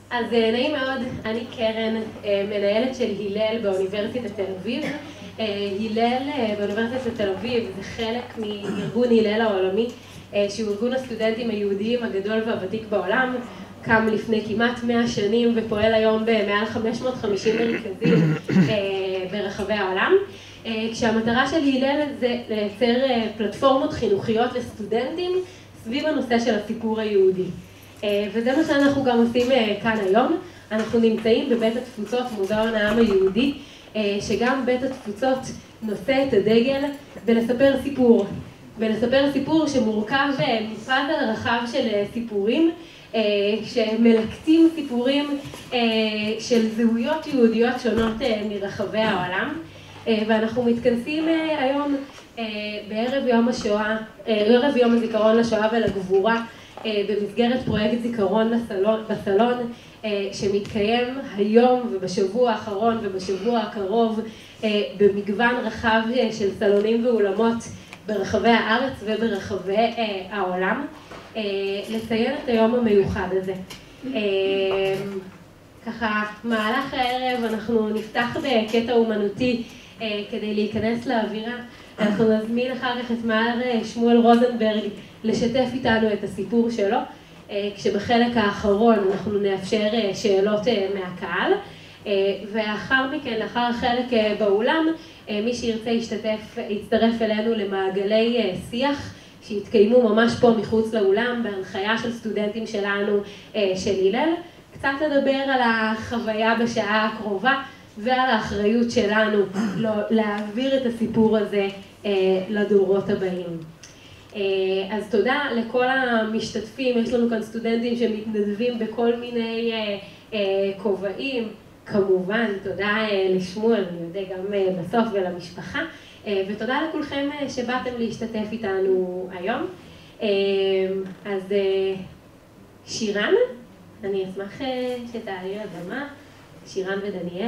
אז נעים מאוד, אני קרן, מנהלת של הלל באוניברסיטת תל אביב. הלל באוניברסיטת תל אביב זה חלק מארגון הלל העולמי, שהוא ארגון הסטודנטים היהודיים הגדול והוותיק בעולם. קם לפני כמעט 100 שנים ופועל היום במעל 550 מרכזים ברחבי העולם. כשהמטרה של הלל זה לייצר פלטפורמות חינוכיות לסטודנטים סביב הנושא של הסיפור היהודי. וזה מה שאנחנו גם עושים כאן היום. אנחנו נמצאים בבית התפוצות, מוזיאון העם היהודי, שגם בית התפוצות נושא את הדגל ולספר סיפור. ולספר סיפור שמורכב מפאזל רחב של סיפורים, שמלקטים סיפורים של זהויות יהודיות שונות מרחבי העולם. ואנחנו מתכנסים היום בערב יום השואה, ערב יום הזיכרון לשואה ולגבורה, במסגרת פרויקט זיכרון בסלון, שמתקיים היום ובשבוע האחרון ובשבוע הקרוב במגוון רחב של סלונים ואולמות ברחבי הארץ וברחבי העולם, לציין את היום המיוחד הזה. ככה, מהלך הערב אנחנו נפתח בקטע אומנותי כדי להיכנס לאווירה. אנחנו נזמין אחר כך את מר שמואל רוזנברג לשתף איתנו את הסיפור שלו, כשבחלק האחרון אנחנו נאפשר שאלות מהקהל, ואחר מכן, לאחר החלק באולם, מי שירצה יצטרף אלינו למעגלי שיח שהתקיימו ממש פה מחוץ לאולם, בהנחיה של סטודנטים שלנו של הלל, קצת לדבר על החוויה בשעה הקרובה ועל האחריות שלנו להעביר את הסיפור הזה לדורות הבאים. אז תודה לכל המשתתפים, יש לנו כאן סטודנטים שמתנדבים בכל מיני כובעים, כמובן תודה לשמואל, אני יודע גם בסוף ולמשפחה, ותודה לכולכם שבאתם להשתתף איתנו היום. אז שירן, אני אשמח שתעלי לבמה, שירן ודניאל.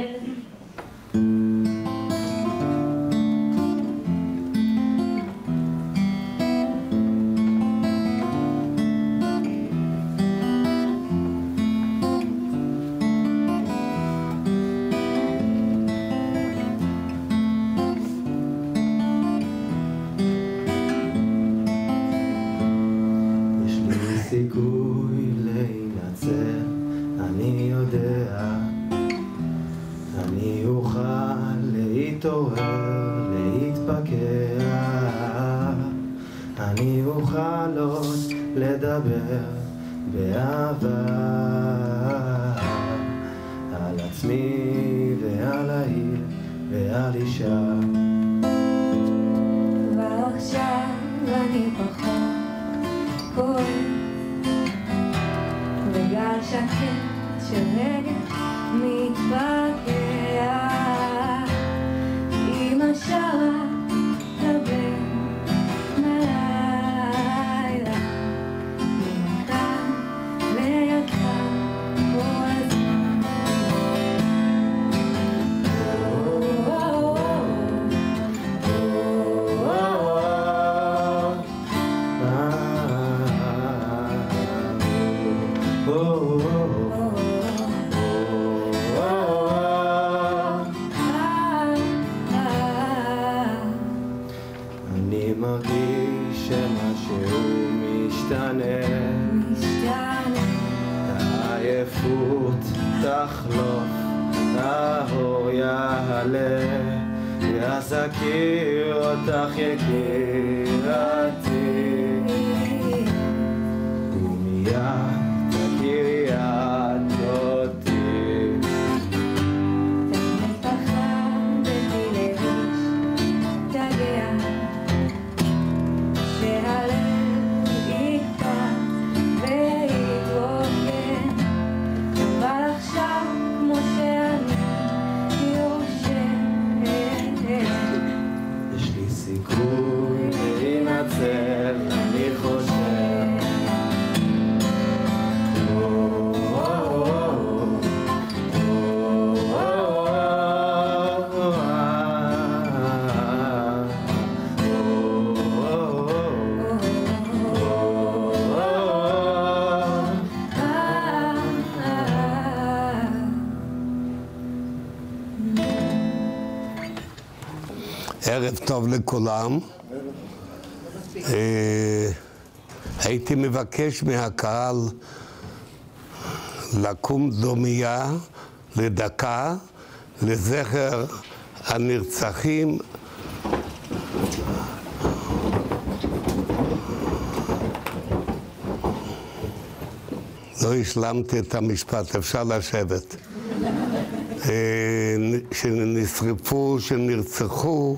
אני אוכל עוד לדבר באהבה על עצמי ועל העיר ועל אישה. ועכשיו אני פחות כואב וגל שקט של רגע מתפקע. אמא שרה דבר מלילה ממכאן לידך כל הזמן. אני מרגיש שמשהו משתנה, העייפות תחלוף, האור יעלה, ואז אכיר אותך יקירתי, ומיד תכירי את אותי. סיכוי להינצל ערב טוב לכולם. הייתי מבקש מהקהל לקום דומייה לדקה לזכר הנרצחים לא השלמתי את המשפט, אפשר לשבת. שנשרפו, שנרצחו,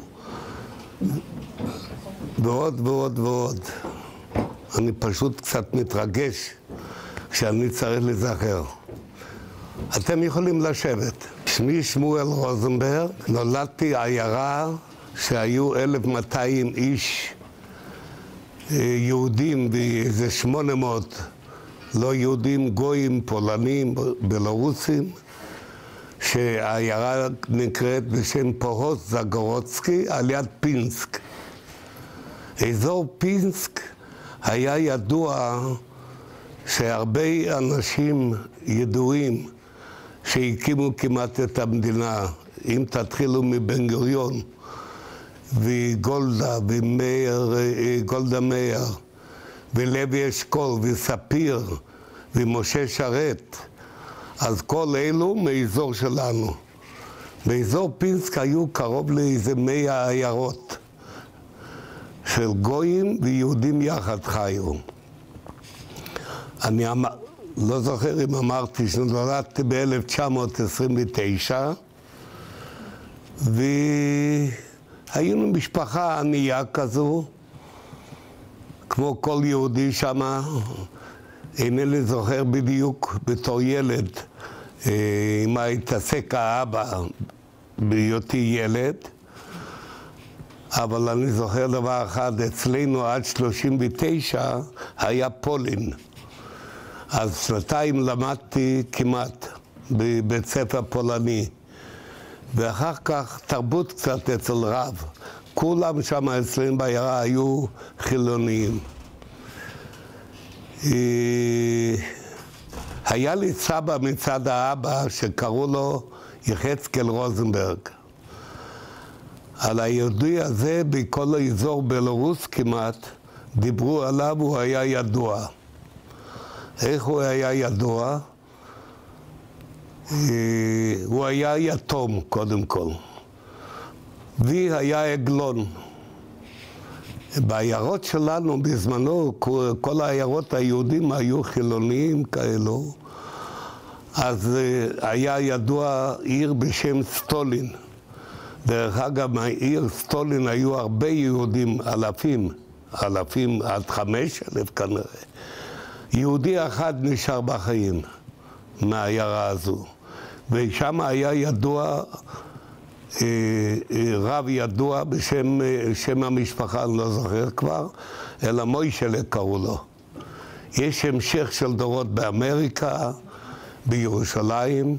ועוד ועוד ועוד. אני פשוט קצת מתרגש כשאני צריך לזכר. אתם יכולים לשבת. שמי שמואל רוזנברג, נולדתי עיירה שהיו 1,200 איש יהודים ואיזה 800 לא יהודים, גויים, פולנים, בלרוסים, שהעיירה נקראת בשם פוהוס זגורוצקי על יד פינסק. אזור פינסק היה ידוע שהרבה אנשים ידועים שהקימו כמעט את המדינה, אם תתחילו מבן גוריון וגולדה גולדה מאיר ולוי אשכול וספיר ומשה שרת, אז כל אלו מאזור שלנו. באזור פינסק היו קרוב לאיזה 100 עיירות של גויים ויהודים יחד חיו. אני לא זוכר אם אמרתי שנולדתי ב-1929 והיינו משפחה ענייה כזו כמו כל יהודי שמה. אינני זוכר בדיוק בתור ילד עם מה התעסק האבא בהיותי ילד, אבל אני זוכר דבר אחד, אצלנו עד 39 היה פולין. אז 2 למדתי כמעט בבית ספר פולני, ואחר כך תרבות קצת אצל רב. כולם שם אצלנו בעיירה היו חילוניים. היה לי סבא מצד האבא שקראו לו יחזקאל רוזנברג. על היהודי הזה בכל האזור בלרוס כמעט דיברו עליו, הוא היה ידוע. איך הוא היה ידוע? הוא היה יתום קודם כל. והיה עגלון. בעיירות שלנו בזמנו, כל העיירות היהודים היו חילוניים כאלו, אז היה ידוע עיר בשם סטולין. דרך אגב, העיר סטולין היו הרבה יהודים, אלפים עד 5,000 כנראה. יהודי אחד נשאר בחיים מהעיירה הזו, ושם היה ידוע, רב ידוע בשם המשפחה, אני לא זוכר כבר, אלא מוישלה קראו לו. יש המשך של דורות באמריקה, בירושלים,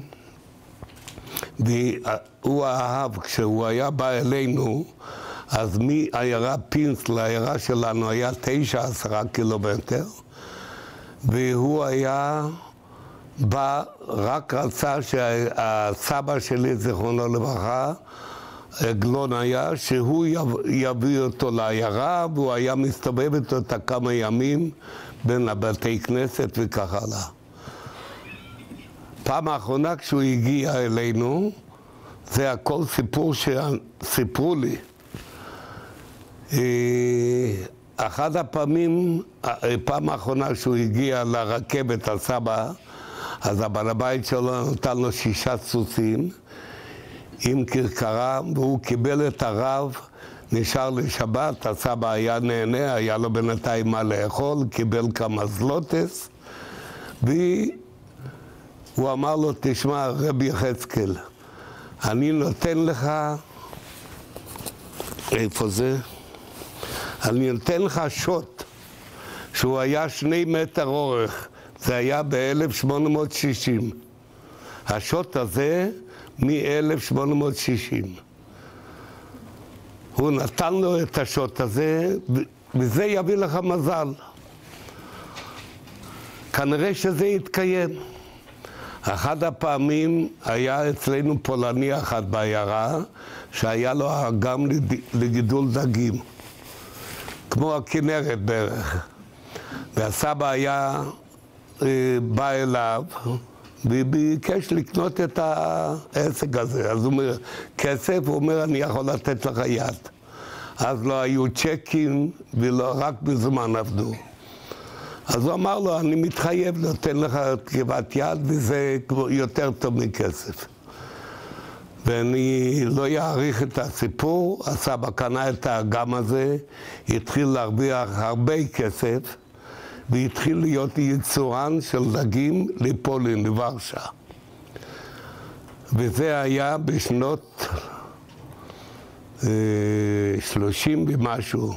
והוא אהב, כשהוא היה בא אלינו, אז מעיירה פינסק לעיירה שלנו היה 9-10 קילומטר, והוא היה בא, רק רצה שהסבא שלי, זיכרונו לברכה, עגלון היה, שהוא יביא אותו לעיירה, והוא היה מסתובב איתו את כמה ימים בין הבתי כנסת וכך הלאה. פעם האחרונה כשהוא הגיע אלינו, זה הכל סיפור שסיפרו לי. אחת הפעמים, פעם האחרונה שהוא הגיע לרכבת, הסבא, אז הבעל הבית שלו נתן לו 6 סוסים עם כרכרה, והוא קיבל את הרב, נשאר לשבת, הסבא היה נהנה, היה לו בינתיים מה לאכול, קיבל כמה זלוטס, והוא אמר לו, תשמע, רבי יחזקאל, אני נותן לך, איפה זה? אני נותן לך שוט, שהוא היה 2 מטר אורך, זה היה ב-1860. השוט הזה מ-1860. הוא נתן לו את השוט הזה, וזה יביא לך מזל. כנראה שזה יתקיים. אחת הפעמים היה אצלנו פולני אחד בעיירה, שהיה לו אגם לגידול דגים, כמו הכנרת בערך. והסבא היה בא אליו וביקש לקנות את העסק הזה. אז הוא אומר, כסף, הוא אומר, אני יכול לתת לך יד. אז לא היו צ'קים ולא רק בזמן עבדו. אז הוא אמר לו, אני מתחייב, נותן לך תגובת יד וזה יותר טוב מכסף. ואני לא אעריך את הסיפור, הסבא קנה את האגם הזה, התחיל להרוויח הרבה כסף, והתחיל להיות יצואן של דגים לפולין, לוורשה. וזה היה בשנות 30 ומשהו.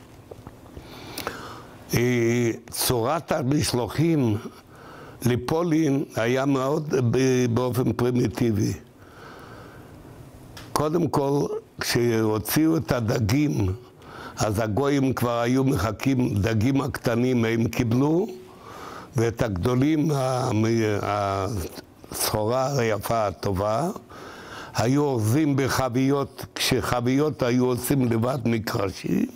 צורת המשלוחים לפולין היה מאוד באופן פרימיטיבי. קודם כל, כשהוציאו את הדגים, אז הגויים כבר היו מחכים, דגים הקטנים הם קיבלו, ואת הגדולים, הסחורה היפה הטובה, היו אורזים בחביות, כשחביות היו עושים לבד מקרשים,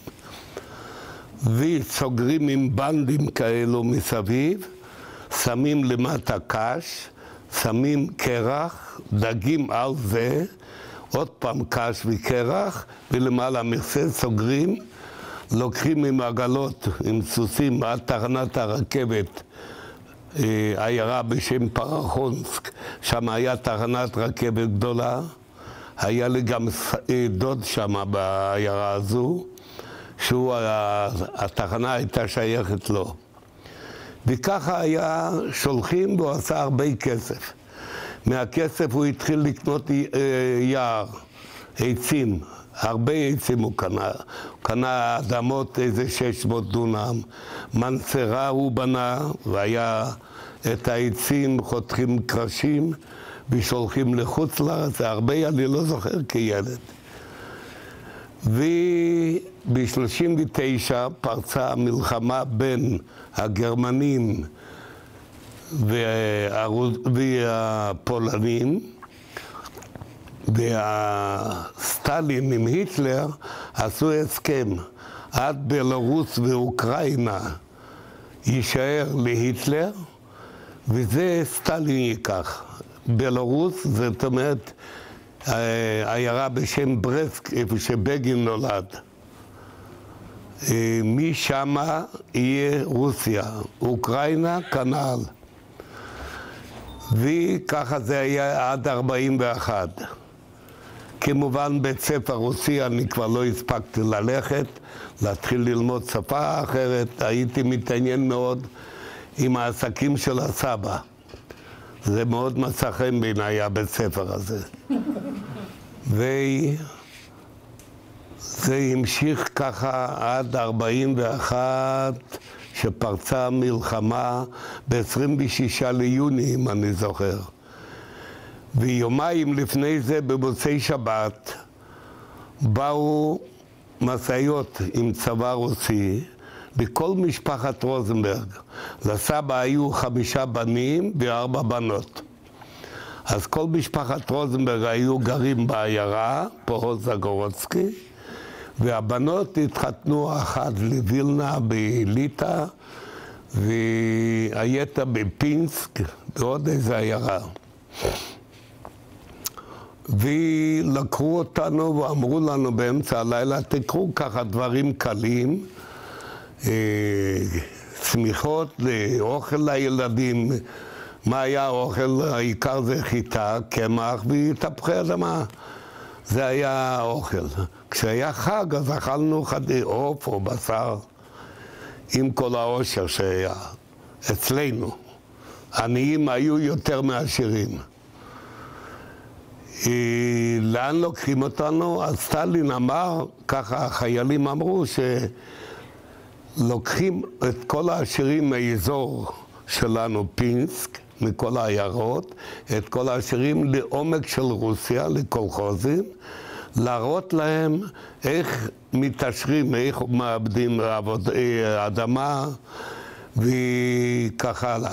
וסוגרים עם בנדים כאלו מסביב, שמים למטה קש, שמים קרח, דגים על זה, עוד פעם קש וקרח, ולמעלה מכסה סוגרים, לוקחים עם עגלות, עם סוסים, עד תחנת הרכבת, עיירה בשם פרחונסק, שם היה תחנת רכבת גדולה, היה לי גם דוד שם בעיירה הזו, התחנה הייתה שייכת לו. וככה היה שולחים והוא עשה הרבה כסף. מהכסף הוא התחיל לקנות יער, עצים, הרבה עצים הוא קנה. הוא קנה אדמות איזה 600 דונם, מנסרה הוא בנה, והיה את העצים חותכים קרשים ושולחים לחוץ לארץ, זה הרבה אני לא זוכר כילד. וב-39 פרצה המלחמה בין הגרמנים והפולנים, והסטלין עם היטלר עשו הסכם, עד בלרוס ואוקראינה יישאר להיטלר, וזה סטלין ייקח. בלרוס זאת אומרת עיירה בשם ברסק, איפה שבגין נולד. משם יהיה רוסיה, אוקראינה כנ"ל. וככה זה היה עד 41. כמובן בית ספר רוסי אני כבר לא הספקתי ללכת, להתחיל ללמוד שפה אחרת, הייתי מתעניין מאוד עם העסקים של הסבא. זה מאוד מצא חן בעיניי הבית ספר הזה. וזה המשיך ככה עד 41, שפרצה המלחמה ב-26 ליוני, אם אני זוכר. ויומיים לפני זה, במוצאי שבת, באו משאיות עם צבא רוסי, בכל משפחת רוזנברג. לסבא היו 5 בנים ו4 בנות. אז כל משפחת רוזנברג היו גרים בעיירה, פוהוז זגורוצקי, והבנות התחתנו, אחת לווילנה בליטא, והייתה בפינסק, בעוד איזה עיירה. ולקחו אותנו ואמרו לנו באמצע הלילה, תקחו ככה דברים קלים, צמיחות לאוכל לילדים. מה היה האוכל? העיקר זה חיטה, קמח ותפוחי אדמה. זה היה האוכל. כשהיה חג אז אכלנו עוף או בשר עם כל העושר שהיה אצלנו. עניים היו יותר מעשירים. לאן לוקחים אותנו? אז סטלין אמר, ככה החיילים אמרו, שלוקחים את כל העשירים מהאזור שלנו, פינסק, מכל העיירות, את כל העשירים לעומק של רוסיה, לקולחוזים, להראות להם איך מתעשרים, איך מאבדים אדמה וכך הלאה.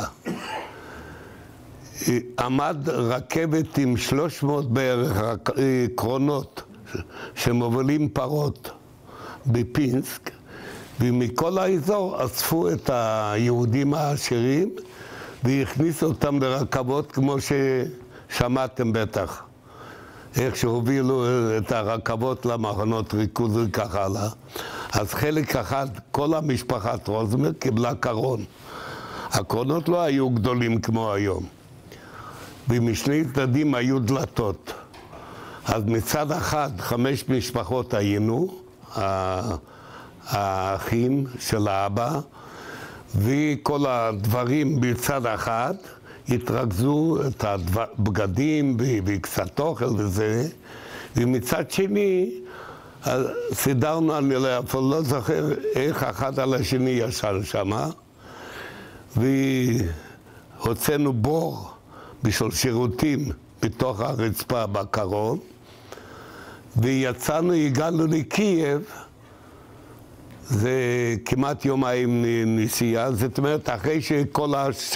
עמד רכבת עם 300 בערך קרונות שמובילים פרות בפינסק, ומכל האזור אספו את היהודים העשירים והכניסו אותם לרכבות כמו ששמעתם בטח. איך שהובילו את הרכבות למחנות ריכוז וכך הלאה. אז חלק אחד, כל המשפחת רוזנברג קיבלה קרון. הקרונות לא היו גדולים כמו היום. ומשני צדדים היו דלתות. אז מצד אחד 5 משפחות היינו, האחים של האבא, וכל הדברים בצד אחד התרכזו את הבגדים וקצת אוכל וזה, ומצד שני סידרנו, אני לא זוכר איך אחד על השני ישן שמה, והוצאנו בור בשביל שירותים בתוך הרצפה בקרון, ויצאנו, הגענו לקייב, זה כמעט יומיים נסיעה, זאת אומרת אחרי שכל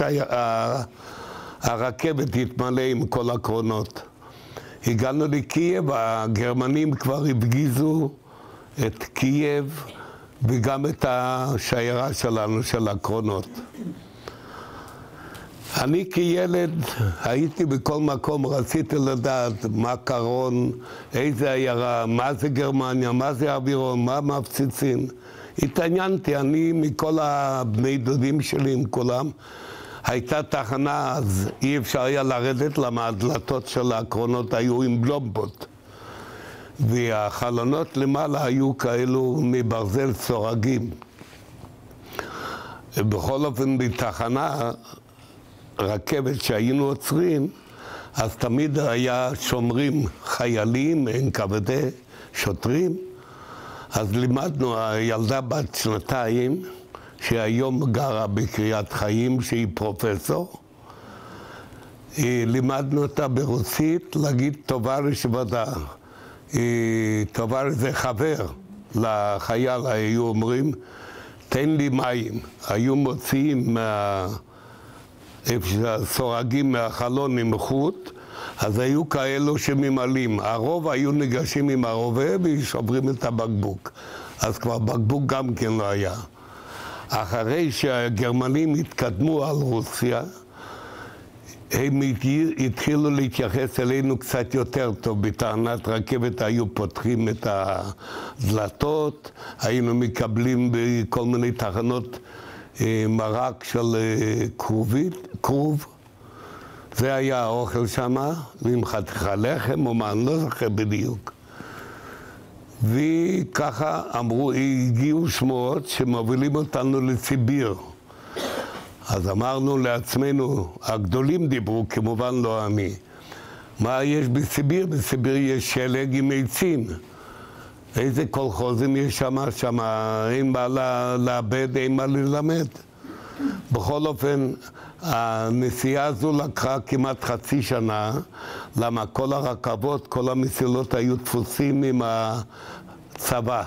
הרכבת התמלא עם כל הקרונות. הגענו לקייב, הגרמנים כבר הפגיזו את קייב וגם את השיירה שלנו של הקרונות. אני כילד הייתי בכל מקום, רציתי לדעת מה קרון, איזה עיירה, מה זה גרמניה, מה זה אווירון, מה מפציצים. התעניינתי, אני מכל הבני דודים שלי עם כולם. הייתה תחנה, אז אי אפשר היה לרדת, למה הדלתות של הקרונות היו עם בלומבות. והחלונות למעלה היו כאלו מברזל סורגים. בכל אופן בתחנה רכבת שהיינו עוצרים, אז תמיד היה שומרים חיילים, NKVD, שוטרים. אז לימדנו, הילדה בת 2, שהיום גרה בקריית חיים, שהיא פרופסור, לימדנו אותה ברוסית להגיד טובה לשבדה. טובה זה חבר לחייל, היו אומרים, תן לי מים. היו מוציאים סורגים מהחלון עם חוט, אז היו כאלו שממלאים. הרוב היו ניגשים עם הרובה ושוברים את הבקבוק. אז כבר בקבוק גם כן לא היה. אחרי שהגרמנים התקדמו על רוסיה, הם התחילו להתייחס אלינו קצת יותר טוב. בתחנת רכבת היו פותחים את הדלתות, היינו מקבלים בכל מיני תחנות מרק של כרוב. זה היה האוכל שמה, ועם חתיכה לחם או מה, אני לא זוכר בדיוק. וככה אמרו, הגיעו שמועות שמובילים אותנו לסיביר. אז אמרנו לעצמנו, הגדולים דיברו, כמובן לא אני. מה יש בסיביר? בסיביר יש שלג עם עצים. איזה קולחוזים יש שמה? שמה אין מה לאבד, אין מה ללמד. בכל אופן, הנסיעה הזו לקחה כמעט חצי שנה, למה כל הרכבות, כל המסילות היו תפוסים עם הצבא.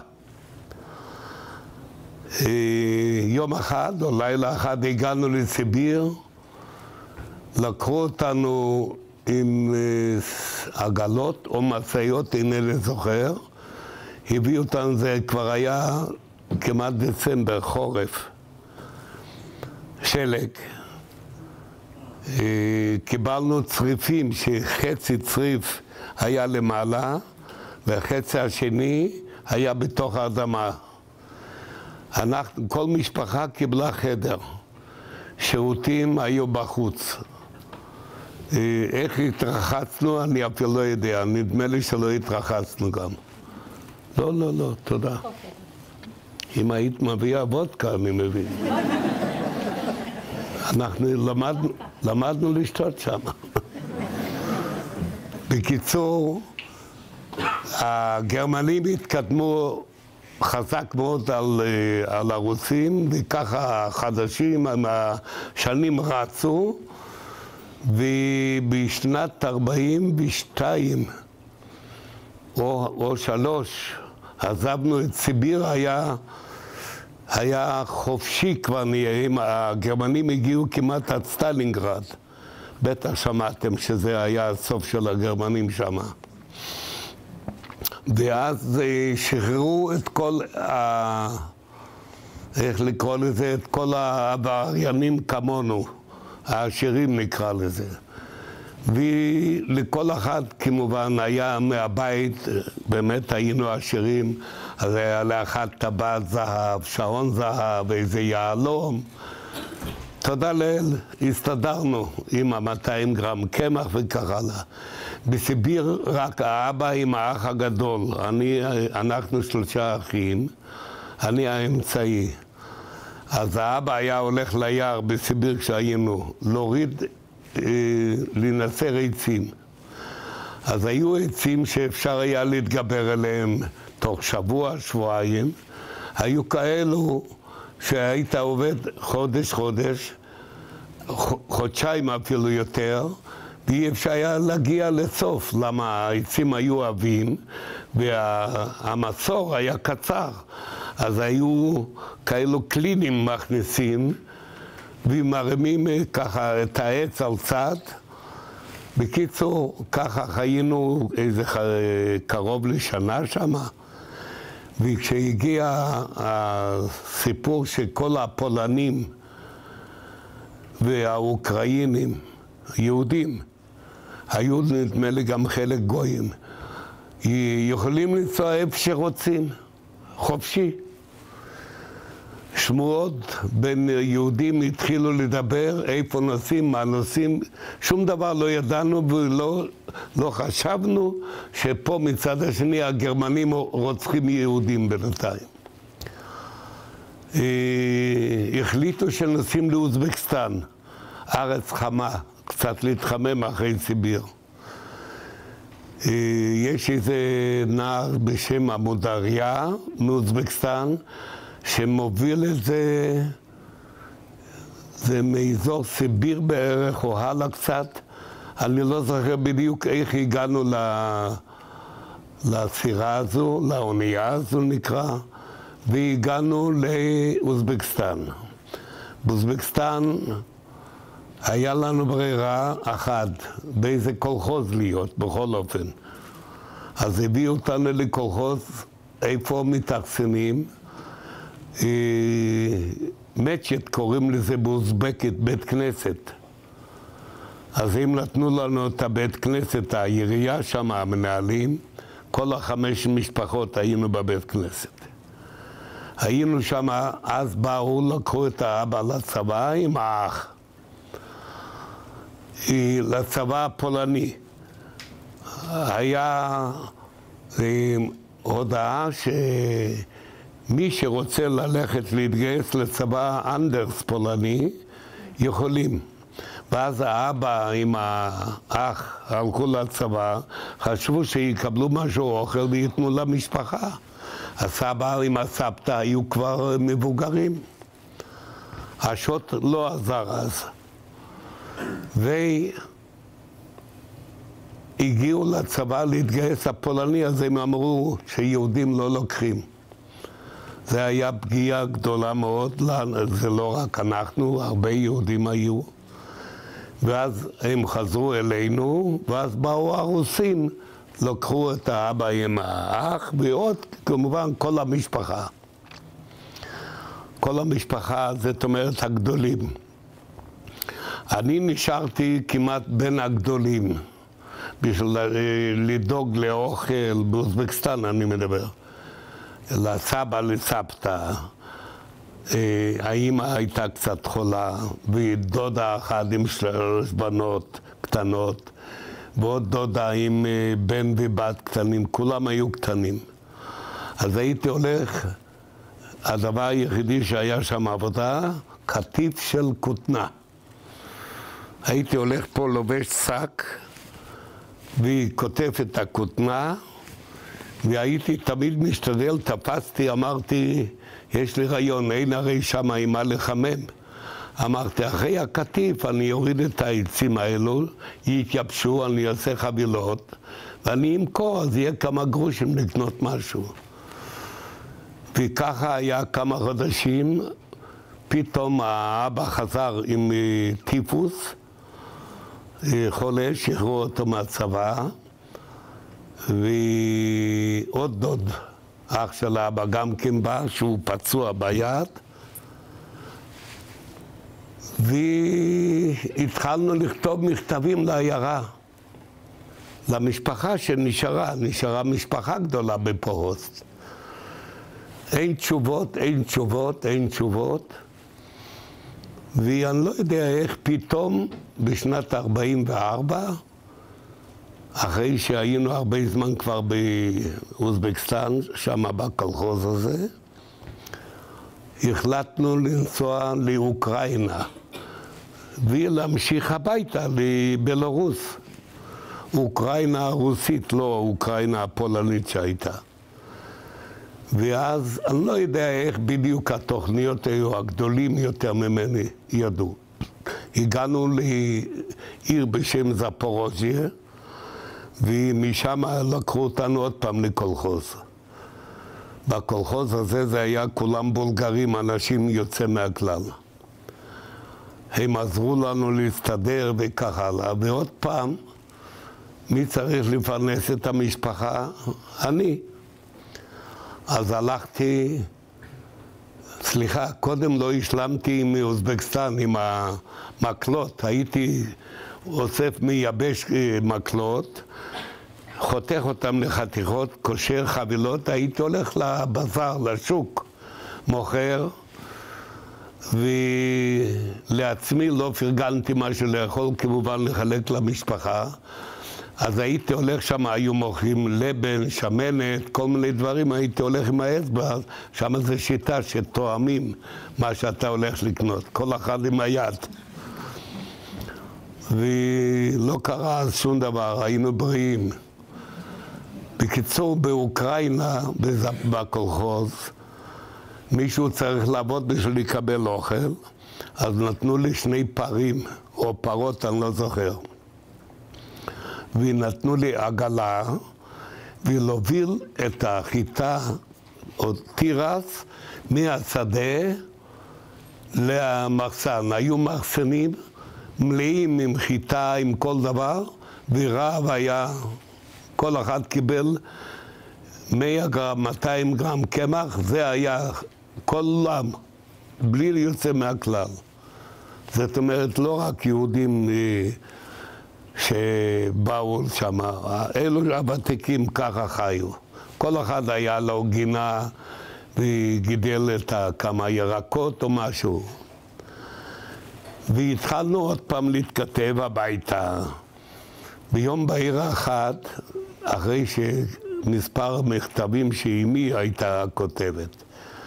יום אחד או לילה אחד הגענו לסיביר, לקחו אותנו עם עגלות או משאיות, הנה לזוכר, הביאו אותנו, זה כבר היה כמעט דצמבר, חורף, שלג. קיבלנו צריפים שחצי צריף היה למעלה והחצי השני היה בתוך האדמה. כל משפחה קיבלה חדר, שירותים היו בחוץ. איך התרחצנו אני אפילו לא יודע, נדמה לי שלא התרחצנו גם. לא, תודה. אם היית מביאה וודקה אני מבין. אנחנו למדנו לשתות שם. בקיצור, הגרמנים התקדמו חזק מאוד על הרוסים, וככה החדשים, השנים רצו, ובשנת 42 או 3 עזבנו את סיביר, היה חופשי כבר נהיה, הגרמנים הגיעו כמעט עד סטלינגרד. בטח שמעתם שזה היה הסוף של הגרמנים שם. ואז שחררו את כל איך לקרוא לזה? את כל העבריינים כמונו, העשירים נקרא לזה. ולכל אחד כמובן היה מהבית, באמת היינו עשירים, אז היה לאחד טבעת זהב, שעון זהב, איזה יהלום. תודה לאל, הסתדרנו עם 200 גרם קמח וכך הלאה. בסיביר רק האבא עם האח הגדול, אנחנו 3 אחים, אני האמצעי. אז האבא היה הולך ליער בסיביר כשהיינו, להוריד, לנסר עצים. אז היו עצים שאפשר היה להתגבר עליהם תוך שבוע, שבועיים. היו כאלו שהיית עובד חודש, חודשיים אפילו יותר, ואי אפשר היה להגיע לסוף, למה העצים היו עבים והמצור היה קצר. אז היו כאלו קלינים מכניסים ומרימים ככה את העץ על צד. בקיצור, ככה חיינו איזה קרוב לשנה שמה. וכשהגיע הסיפור שכל הפולנים והאוקראינים, יהודים, היו נדמה לי גם חלק גויים, יכולים לנסוע איפה שרוצים, חופשי. שמועות בין יהודים התחילו לדבר, איפה נוסעים, מה נוסעים, שום דבר לא ידענו ולא חשבנו שפה מצד השני הגרמנים רוצחים יהודים בינתיים. החליטו שנוסעים לאוזבקיסטן, ארץ חמה, קצת להתחמם אחרי סיביר. יש איזה נער בשם המודריה מאוזבקיסטן, שמוביל את זה מאזור סיביר בערך או הלאה קצת. אני לא זוכר בדיוק איך הגענו לסירה הזו, לאונייה הזו נקרא, והגענו לאוזבקיסטן. באוזבקיסטן היה לנו ברירה אחת, באיזה קולחוז להיות, בכל אופן. אז הביאו אותנו לקולחוז, איפה מתאכסנים, מצ'ט קוראים לזה באוזבקית, בית כנסת. אז הם נתנו לנו את הבית כנסת, העירייה שם, המנהלים, כל 5 משפחות היינו בבית כנסת. היינו שם, אז באו, לקחו את האבא לצבא עם האח. לצבא הפולני. היה הודעה שמי שרוצה ללכת להתגייס לצבא אנדרס פולני, יכולים. ואז האבא עם האח הלכו לצבא, חשבו שיקבלו משהו אוכל ויתנו למשפחה. הסבא עם הסבתא היו כבר מבוגרים. השוט לא עזר אז. והגיעו לצבא להתגייס הפולני, אז הם אמרו שיהודים לא לוקחים. זה היה פגיעה גדולה מאוד, זה לא רק אנחנו, הרבה יהודים היו. ואז הם חזרו אלינו, ואז באו הרוסים, לקחו את האבא עם האח, ועוד כמובן כל המשפחה. כל המשפחה, זאת אומרת הגדולים. אני נשארתי כמעט בין הגדולים, בשביל לדאוג לאוכל, באוזבקיסטן אני מדבר. לסבא, לסבתא. האמא הייתה קצת חולה, ודודה אחת עם 3 בנות קטנות, ועוד דודה עם בן ובת קטנים, כולם היו קטנים. אז הייתי הולך, הדבר היחידי שהיה שם עבודה, קטיף של כותנה. הייתי הולך פה לובש שק, וכותב את הכותנה, והייתי תמיד משתדל, תפסתי, אמרתי, יש לי רעיון, אין הרי שם עם מה לחמם. אמרתי, אחרי הקטיף אני אוריד את העצים האלו, יתייבשו, אני אעשה חבילות, ואני אמכור, אז יהיה כמה גרושים לקנות משהו. וככה היה כמה חודשים, פתאום האבא חזר עם טיפוס, חולה, שחררו אותו מהצבא, ועוד דוד, אח של אבא, גם כן בא, שהוא פצוע ביד. והתחלנו לכתוב מכתבים לעיירה, למשפחה נשארה משפחה גדולה בפרוסט. אין תשובות, אין תשובות, אין תשובות. ואני לא יודע איך פתאום בשנת 44, אחרי שהיינו הרבה זמן כבר באוזבקיסטן, שם בקולחוז הזה, החלטנו לנסוע לאוקראינה ולהמשיך הביתה לבלרוס. אוקראינה הרוסית, לא אוקראינה הפולנית שהייתה. ואז אני לא יודע איך בדיוק התוכניות היו, הגדולים יותר ממני ידעו. הגענו לעיר בשם זפורוז'יה, ומשם לקחו אותנו עוד פעם לקולחוז. בקולחוז הזה זה היה כולם בולגרים, אנשים יוצא מהכלל. הם עזרו לנו להסתדר וכך הלאה, ועוד פעם, מי צריך לפרנס את המשפחה? אני. אז הלכתי, קודם לא השלמתי מאוזבקיסטן עם המקלות, הייתי אוסף מייבש מקלות, חותך אותם לחתיכות, קושר חבילות, הייתי הולך לבזר, לשוק, מוכר, ולעצמי לא פרגנתי משהו לאכול, כמובן לחלק למשפחה. אז הייתי הולך שם, היו מוכרים לבן, שמנת, כל מיני דברים, הייתי הולך עם האצבע, שם זה שיטה שתואמים מה שאתה הולך לקנות, כל אחד עם היד. ולא קרה אז שום דבר, היינו בריאים. בקיצור, באוקראינה, בקולחוז, מישהו צריך לעבוד בשביל לקבל אוכל, אז נתנו לי 2 פרים, או פרות, אני לא זוכר. ונתנו לי עגלה, ולהוביל את החיטה, או תירס, מהשדה למחסן. היו מחסנים מלאים עם חיטה, עם כל דבר, ורעב היה, כל אחד קיבל 100 גרם, 200 גרם קמח, זה היה כולם, בלי יוצא מהכלל. זאת אומרת, לא רק יהודים שבאו שם, אלו הוותיקים ככה חיו. כל אחד היה לו גינה וגידל את כמה ירקות או משהו. והתחלנו עוד פעם להתכתב הביתה. ביום בהיר אחד, אחרי שמספר מכתבים שאימי הייתה כותבת,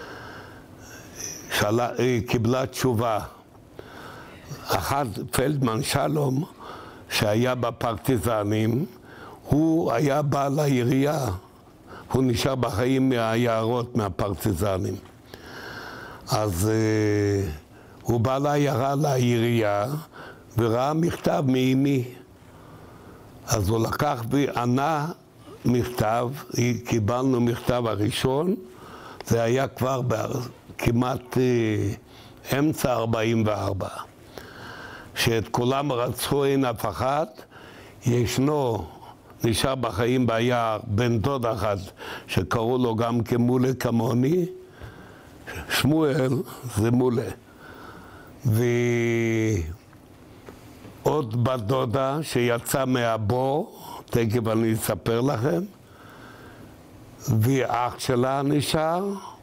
קיבלה תשובה. אחד, פלדמן שלום, שהיה בפרטיזנים, הוא היה בא לעירייה, הוא נשאר בחיים מהיערות, מהפרטיזנים. אז הוא בא לעירייה וראה מכתב מאמי. אז הוא לקח וענה מכתב, קיבלנו מכתב הראשון, זה היה כבר כמעט אמצע 44. שאת כולם רצחו, אין אף אחד, ישנו, נשאר בחיים ביער, בן דוד אחד, שקראו לו גם כמולה כמוני, שמואל זה מולה. ועוד בת דודה שיצא מהבור, תכף אני אספר לכם, ואח שלה נשאר,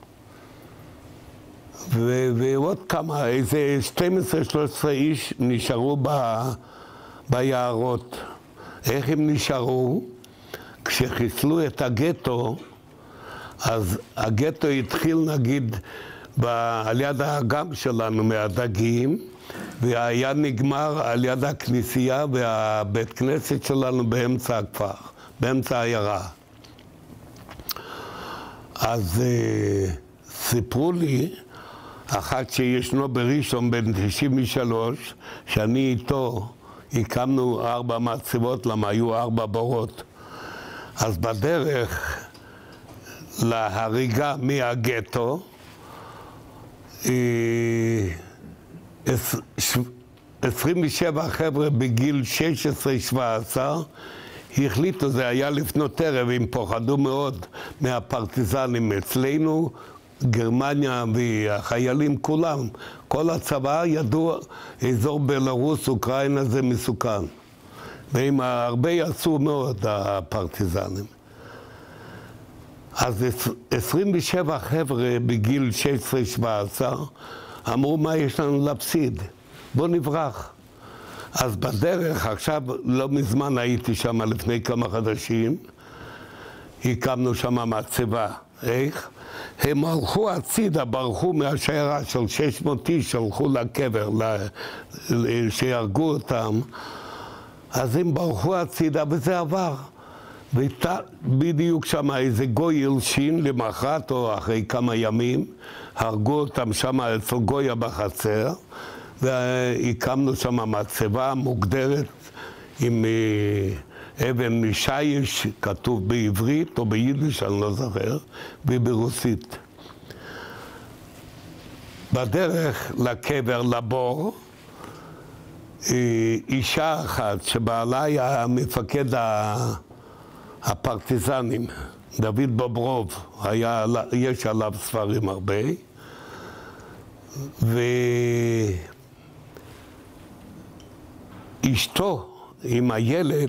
ועוד כמה, איזה 12-13 איש נשארו ביערות. איך הם נשארו? כשחיסלו את הגטו, אז הגטו התחיל נגיד על יד האגם שלנו מהדגים, והיה נגמר על יד הכנסייה והבית כנסת שלנו באמצע הכפר, באמצע העיירה. אז סיפרו לי, אחת שישנו בראשון בן 93, שאני איתו הקמנו 4 מצבות, למה היו 4 בורות. אז בדרך להריגה מהגטו, 27 חבר'ה בגיל 16-17 החליטו, זה היה לפנות ערב, הם פוחדו מאוד מהפרטיזנים אצלנו, גרמניה והחיילים כולם, כל הצבא ידעו, אזור בלרוס, אוקראינה זה מסוכן. והם הרבה יצאו מאוד, הפרטיזנים. אז 27 חבר'ה בגיל 16-17 אמרו, מה יש לנו להפסיד? בוא נברח. אז בדרך, עכשיו לא מזמן הייתי שם לפני כמה חודשים, הקמנו שם מצבה. איך? הם הלכו הצידה, ברחו מהשיירה של 600 איש, הלכו לקבר, שיהרגו אותם. אז הם ברחו הצידה וזה עבר. בדיוק שם איזה גוי הלשין למחרת או אחרי כמה ימים, הרגו אותם שם אצל גויה בחצר, והקמנו שם מצבה מוגדרת עם אבן שיש, כתוב בעברית או ביידיש, אני לא זוכר, וברוסית. בדרך לקבר, לבור, אישה אחת שבעלה היה מפקד הפרטיזנים, דוד בוברוב, יש עליו ספרים הרבה, ואשתו עם הילד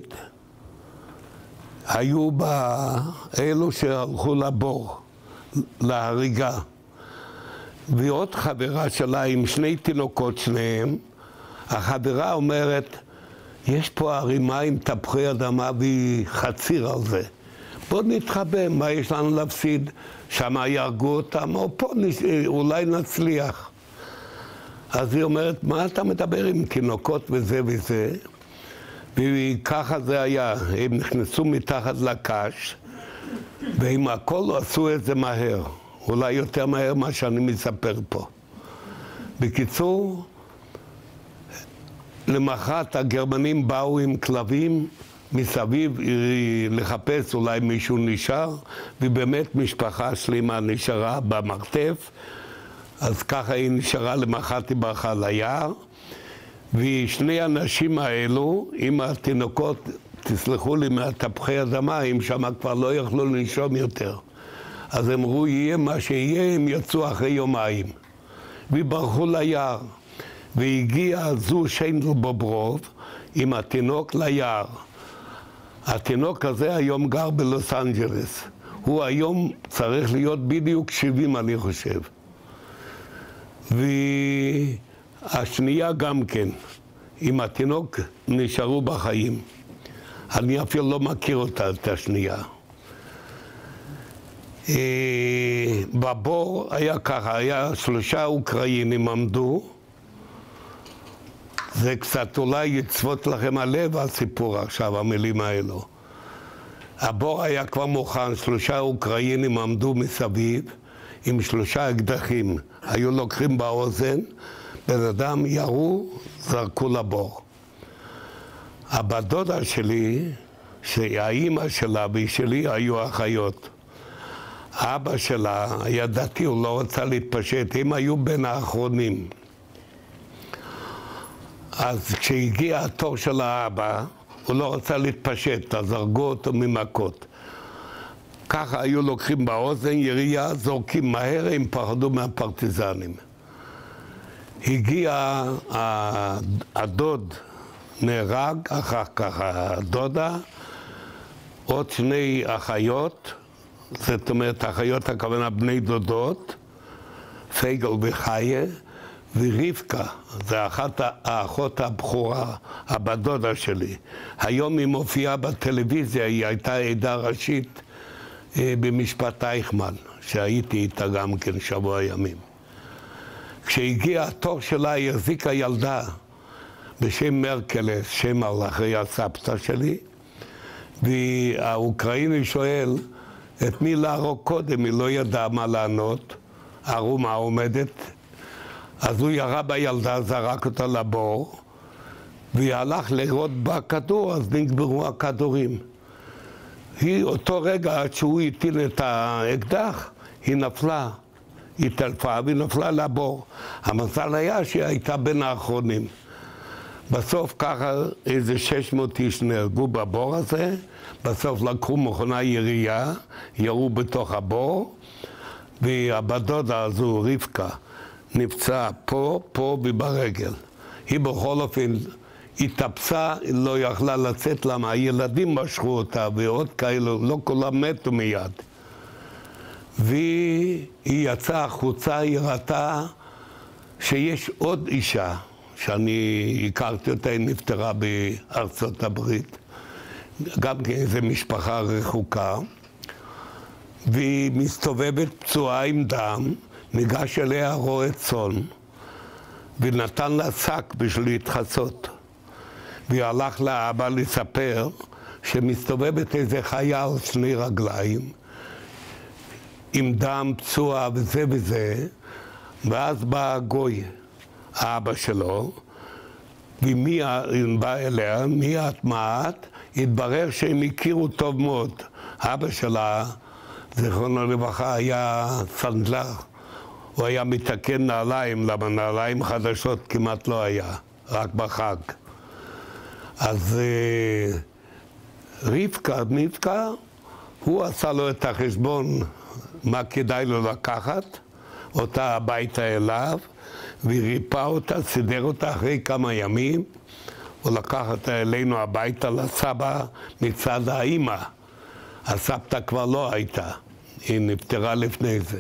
היו באלו שהלכו לבור, להריגה. ועוד חברה שלה עם שני תינוקות שניהם, החברה אומרת, יש פה ערימה עם תפוחי אדמה והיא חציר על זה. בוא נתחבא, מה יש לנו להפסיד? שם יהרגו אותם, או פה אולי נצליח. אז היא אומרת, מה אתה מדבר עם תינוקות וזה וזה? וככה זה היה, הם נכנסו מתחת לקש, והם הכל עשו את זה מהר, אולי יותר מהר מה שאני מספר פה. בקיצור, למחרת הגרמנים באו עם כלבים מסביב לחפש אולי מישהו נשאר, ובאמת משפחה שלמה נשארה במרתף, אז ככה היא נשארה, למחרת היא ברחה ליער, ושני האנשים האלו, עם התינוקות, תסלחו לי, מהתפוחי אדמה, הם שם כבר לא יכלו לנשום יותר. אז הם אמרו, יהיה מה שיהיה, הם יצאו אחרי יומיים. וברחו ליער. והגיע זו שיינדל בוברוב עם התינוק ליער. התינוק הזה היום גר בלוס אנג'לס. הוא היום צריך להיות בדיוק 70, אני חושב. והשנייה גם כן, עם התינוק נשארו בחיים. אני אפילו לא מכיר אותה, את השנייה. בבור היה ככה, היה 3 אוקראינים עמדו. זה קצת אולי יצבות לכם הלב הסיפור עכשיו, המילים האלו. הבור היה כבר מוכן, 3 אוקראינים עמדו מסביב עם 3 אקדחים. היו לוקחים באוזן, בן אדם ירו, זרקו לבור. הבת דודה שלי, שהאימא שלה ושלי היו אחיות. האבא שלה היה דתי, הוא לא רצה להתפשט, הם היו בין האחרונים. אז כשהגיע התור של האבא, הוא לא רצה להתפשט, אז הרגו אותו ממכות. ככה היו לוקחים באוזן ירייה, זורקים מהר, הם פחדו מהפרטיזנים. הגיע הדוד, נהרג, אחר כך הדודה, עוד 2 אחיות, זאת אומרת, אחיות הכוונה בני דודות, פייגל וחיה, ורבקה, זה אחת האחות הבכורה, הבת דודה שלי. היום היא מופיעה בטלוויזיה, היא הייתה עדה ראשית במשפט אייכמן, שהייתי איתה גם כן שבוע ימים. כשהגיע התור שלה, היא החזיקה ילדה בשם מרקלס, שם על אחרי הסבתא שלי, והאוקראיני שואל את מי להרוג קודם, היא לא ידעה מה לענות, ערומה עומדת, אז הוא ירה בילדה, זרק אותה לבור, והיא הלך לראות בכדור, אז נגמרו הכדורים. היא אותו רגע, עד שהוא הטיל את האקדח, היא נפלה, היא טלפה והיא נפלה לבור. המזל היה שהיא הייתה בין האחרונים. בסוף ככה איזה 600 איש נהרגו בבור הזה, בסוף לקחו מכונה ירייה, ירו בתוך הבור, והבת דודה הזו, רבקה, נפצעה פה וברגל. היא בכל אופן התאפסה, לא יכלה לצאת למה הילדים משכו אותה ועוד כאלו, לא כולם מתו מיד. והיא יצאה החוצה, היא ראתה שיש עוד אישה שאני הכרתי אותה, היא נפטרה בארצות הברית, גם כן איזו משפחה רחוקה, והיא מסתובבת פצועה עם דם, ניגש אליה רועה צאן ונתן לה שק בשביל להתחסות. והיא הלך לאבא לספר שמסתובבת איזה חיה על 2 רגליים עם דם פצוע וזה וזה, ואז בא הגוי, האבא שלו, ומי בא אליה, מיד מעט, התברר שהם הכירו טוב מאוד. אבא שלה, זיכרונו לברכה, היה סנדלר. הוא היה מתקן נעליים, למה נעליים חדשות כמעט לא היה, רק בחג. אז רבקה, הוא עשה לו את החשבון מה כדאי לו לקחת, אותה הביתה אליו, וריפא אותה, סידר אותה אחרי כמה ימים, הוא לקח אותה אלינו הביתה לסבא מצד האמא. הסבתא כבר לא הייתה, היא נפטרה לפני זה.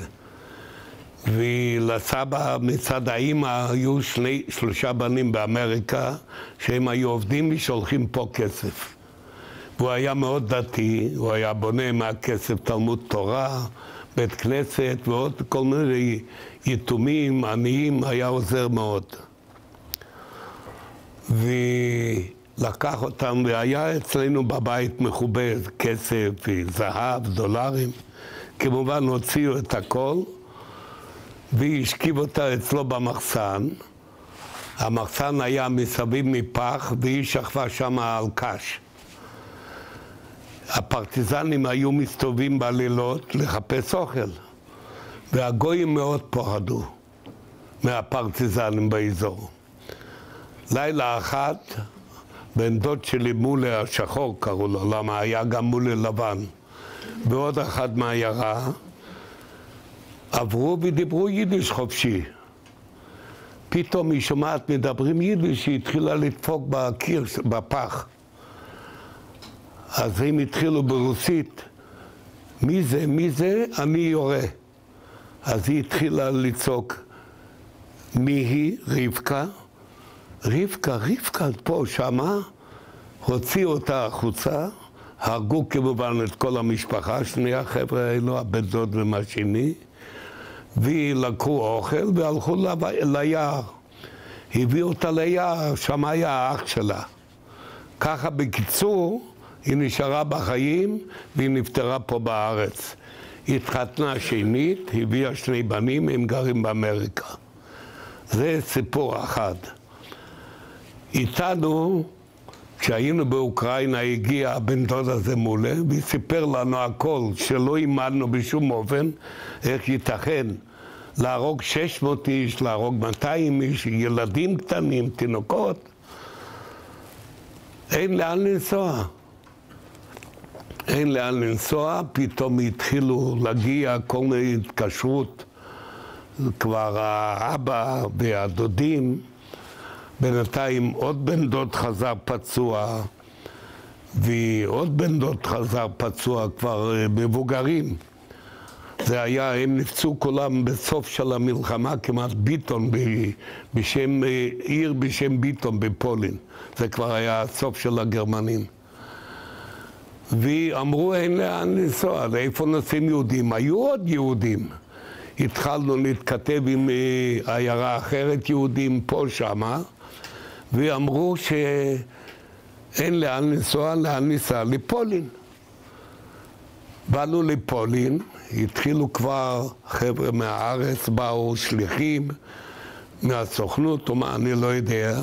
ולסבא מצד האמא היו 3 בנים באמריקה שהם היו עובדים ושולחים פה כסף. והוא היה מאוד דתי, הוא היה בונה מהכסף תלמוד תורה, בית כנסת ועוד כל מיני יתומים, עניים, היה עוזר מאוד. ולקח אותם, והיה אצלנו בבית מחובה כסף, זהב, דולרים. כמובן הוציאו את הכל, והשכיב אותה אצלו במחסן. המחסן היה מסביב מפח, והיא שכבה שם על קש. הפרטיזנים היו מסתובבים בלילות לחפש אוכל, והגויים מאוד פחדו מהפרטיזנים באזור. לילה אחד, בן דוד שלי מולה השחור קראו לו, למה היה גם מולה לבן, ועוד אחד מהעיירה, עברו ודיברו יידיש חופשי. פתאום היא שומעת מדברים יידיש, היא התחילה לדפוק בקיר, בפח. אז הם התחילו ברוסית, מי זה, מי זה, אני יורה. אז היא התחילה לצעוק, מי היא? רבקה. רבקה, פה, שמה, הוציאו אותה החוצה, הרגו כמובן את כל המשפחה, 2 החבר'ה האלו, הבן דוד ומשני, ולקחו אוכל והלכו ליער. הביאו אותה ליער, שם היה האח שלה. ככה בקיצור, היא נשארה בחיים והיא נפטרה פה בארץ. היא התחתנה שנית, הביאה 2 בנים, הם גרים באמריקה. זה סיפור אחד. איתנו, כשהיינו באוקראינה, הגיע הבן דוד הזה מולה, וסיפר לנו הכל, שלא אימנו בשום אופן, איך ייתכן להרוג 600 איש, להרוג 200 איש, ילדים קטנים, תינוקות. אין לאן לנסוע. אין לאן לנסוע, פתאום התחילו להגיע כל מיני התקשרות, כבר האבא והדודים, בינתיים עוד בן דוד חזר פצוע, ועוד בן דוד חזר פצוע, כבר מבוגרים. זה היה, הם נפצעו כולם בסוף של המלחמה, כמעט ביטון, בשם, עיר בשם ביטון בפולין. זה כבר היה הסוף של הגרמנים. ואמרו, אין לאן לנסוע, לאיפה נוסעים יהודים? היו עוד יהודים. התחלנו להתכתב עם עיירה אחרת, יהודים פה שמה, ואמרו שאין לאן לנסוע, לאן ניסע? לפולין. באנו לפולין, התחילו כבר חבר'ה מהארץ, באו שליחים מהסוכנות, או מה, אני לא יודע.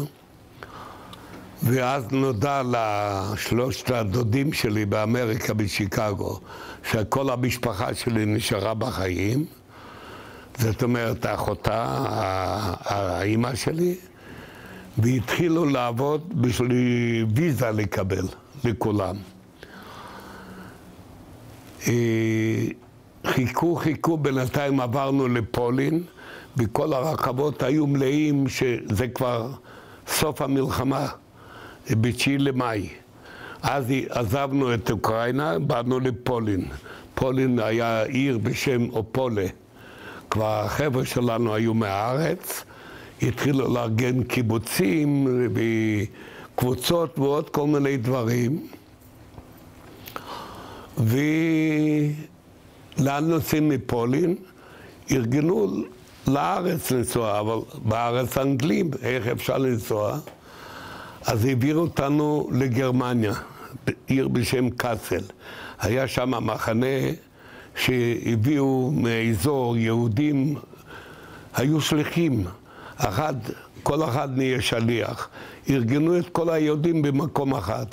ואז נודע ל3 הדודים שלי באמריקה, בשיקגו, שכל המשפחה שלי נשארה בחיים. זאת אומרת, האחותה, האמא שלי, והתחילו לעבוד בשביל ויזה לקבל, לכולם. חיכו, בינתיים עברנו לפולין, וכל הרכבות היו מלאים שזה כבר סוף המלחמה, ב9 למאי. אז עזבנו את אוקראינה, באנו לפולין. פולין היה עיר בשם אופולה. כבר החבר'ה שלנו היו מהארץ, התחילו לארגן קיבוצים וקבוצות ועוד כל מיני דברים. ולאן נוסעים מפולין? ארגנו לארץ לנסוע, אבל בארץ אנגלים, איך אפשר לנסוע? אז העבירו אותנו לגרמניה, עיר בשם קאסל. היה שם מחנה שהביאו מאזור יהודים, היו שליחים, כל אחד נהיה שליח. ארגנו את כל היהודים במקום אחד.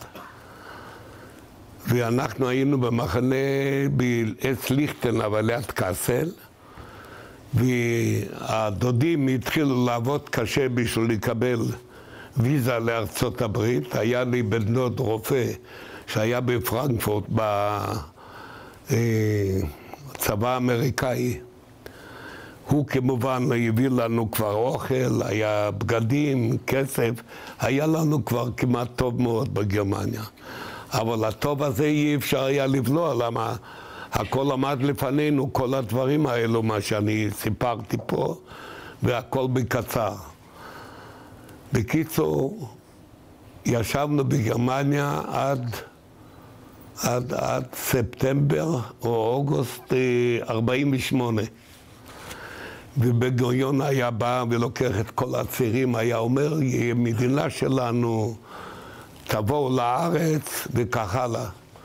ואנחנו היינו במחנה בעץ ליכטן, אבל ליד קאסל, והדודים התחילו לעבוד קשה בשביל לקבל ויזה לארצות הברית. היה לי בן דוד רופא שהיה בפרנקפורט בצבא האמריקאי. הוא כמובן הביא לנו כבר אוכל, היה בגדים, כסף, היה לנו כבר כמעט טוב מאוד בגרמניה. אבל הטוב הזה אי אפשר היה לבלוע, למה הכל עמד לפנינו, כל הדברים האלו, מה שאני סיפרתי פה, והכל בקצר. בקיצור, ישבנו בגרמניה עד ספטמבר או אוגוסט 48. ובן-גוריון היה בא ולוקח את כל הצעירים, היה אומר, מדינה שלנו, תבואו לארץ וכך הלאה.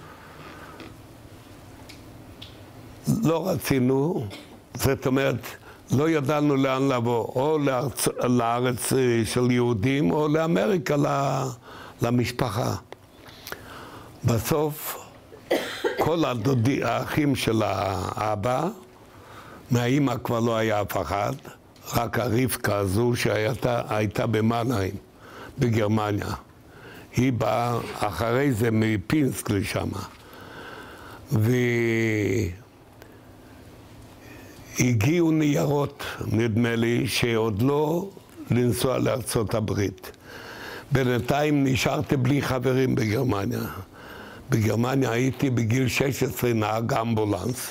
לא רצינו, זאת אומרת, לא ידענו לאן לבוא, או לארץ של יהודים, או לאמריקה, למשפחה. בסוף, כל האחים של האבא, מהאמא כבר לא היה אף אחד, רק הרבקה הזו שהייתה במנהיים, בגרמניה. היא באה אחרי זה מפינסק לשם. והגיעו ניירות, נדמה לי, שעוד לא לנסוע לארצות הברית. בינתיים נשארתי בלי חברים בגרמניה. בגרמניה הייתי בגיל 16 נהג אמבולנס.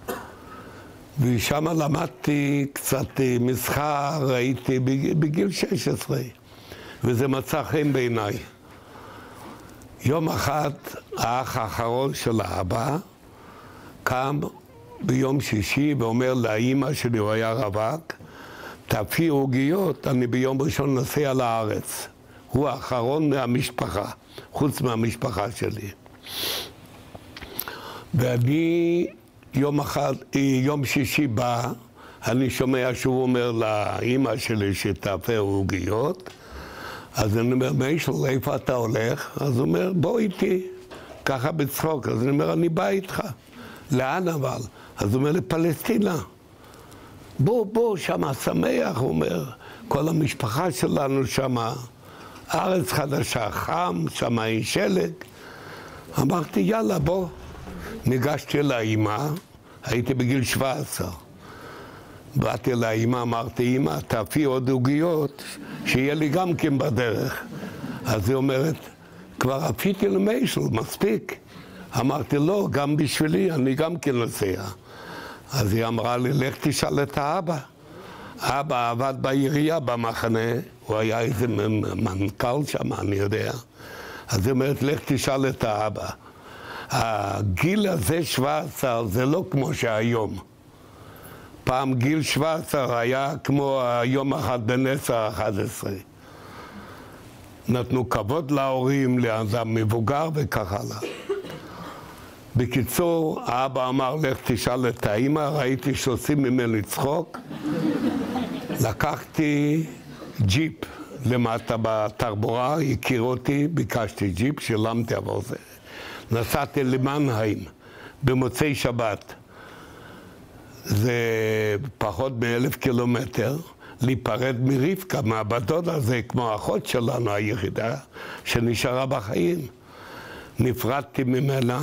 ושם למדתי קצת מסחר, הייתי בגיל 16. וזה מצא חן בעיניי. יום אחד האח האחרון של האבא קם ביום שישי ואומר לאמא שלי, הוא היה רווק, תפי עוגיות, אני ביום ראשון נוסע לארץ. הוא האחרון מהמשפחה, חוץ מהמשפחה שלי. ואני יום שישי בא, אני שומע שהוא אומר לאמא שלי שתאפה עוגיות, אז אני אומר, מיישל, איפה אתה הולך? אז הוא אומר, בוא איתי, ככה בצחוק. אז אני אומר, אני בא איתך. לאן אבל? אז הוא אומר, לפלסטינה. בוא, שמה שמח, הוא אומר, כל המשפחה שלנו שמה, ארץ חדשה, חם, שמה אין שלג. אמרתי, יאללה, בוא. ניגשתי לאמא, הייתי בגיל 17. באתי לאמא, אמרתי, אמא, תאפי עוד עוגיות, שיהיה לי גם כן בדרך. אז היא אומרת, כבר אפיתי למיישל, מספיק. אמרתי, לא, גם בשבילי, אני גם כן נוסע. אז היא אמרה לי, לך תשאל את האבא. האבא עבד בעירייה במחנה, הוא היה איזה מנכ"ל שם, אני יודע. אז היא אומרת, לך תשאל את האבא. הגיל הזה 17 זה לא כמו שהיום. פעם גיל 17 היה כמו היום אחד בן 10-11. נתנו כבוד להורים, לאדם מבוגר וכך הלאה. בקיצור, האבא אמר, לך תשאל את האמא, ראיתי שעושים ממני צחוק. לקחתי ג'יפ למטה בתחבורה, הכיר אותי, ביקשתי ג'יפ, שילמתי עבור זה. נסעתי למנהיים במוצאי שבת. זה פחות מ1,000 קילומטר, להיפרד מרבקה, מהבת דודה, זה כמו האחות שלנו היחידה שנשארה בחיים. נפרדתי ממנה,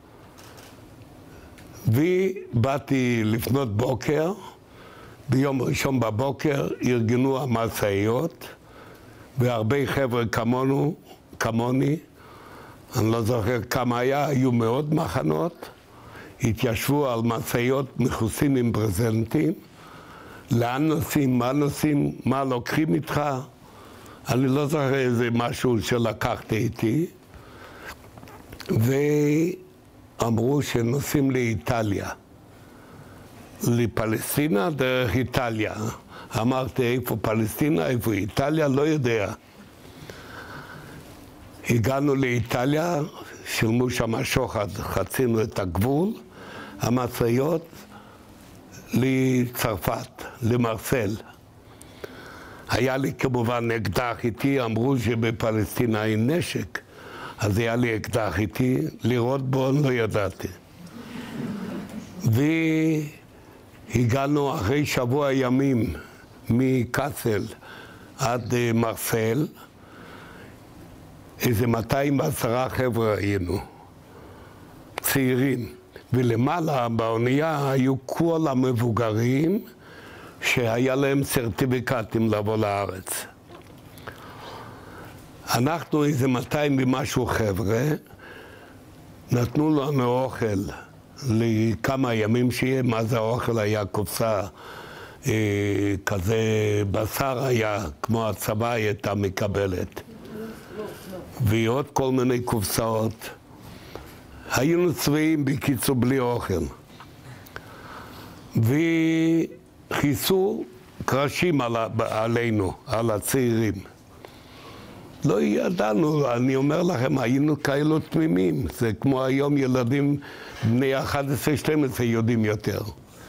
ובאתי לפנות בוקר, ביום ראשון בבוקר ארגנו המשאיות, והרבה חבר'ה כמוני, אני לא זוכר כמה היו מאוד מחנות, התיישבו על משאיות מכוסים עם ברזנטים, לאן נוסעים, מה נוסעים, מה לוקחים איתך, אני לא זוכר איזה משהו שלקחתי איתי, ואמרו שנוסעים לאיטליה, לפלסטינה דרך איטליה. אמרתי, איפה פלסטינה, איפה איטליה, לא יודע. הגענו לאיטליה, שילמו שם שוחד, חצינו את הגבול, המשאיות לצרפת, למרסל. היה לי כמובן אקדח איתי, אמרו שבפלסטינה אין נשק, אז היה לי אקדח איתי, לראות בו לא ידעתי. והגענו אחרי שבוע ימים מקאסל עד מרסל, איזה 210 חבר'ה היינו, צעירים, ולמעלה באונייה היו כל המבוגרים שהיה להם סרטיפיקטים לבוא לארץ. אנחנו איזה 200 ומשהו חבר'ה, נתנו לנו אוכל לכמה ימים שיהיה. מה זה האוכל? היה קופסה כזה, בשר היה, כמו הצבא הייתה מקבלת. ועוד כל מיני קופסאות. היינו צבעים בקיצור בלי אוכל. וכיסו קרשים עלינו, על הצעירים. לא ידענו, אני אומר לכם, היינו כאלו תמימים. זה כמו היום ילדים בני 11-12 יודעים יותר.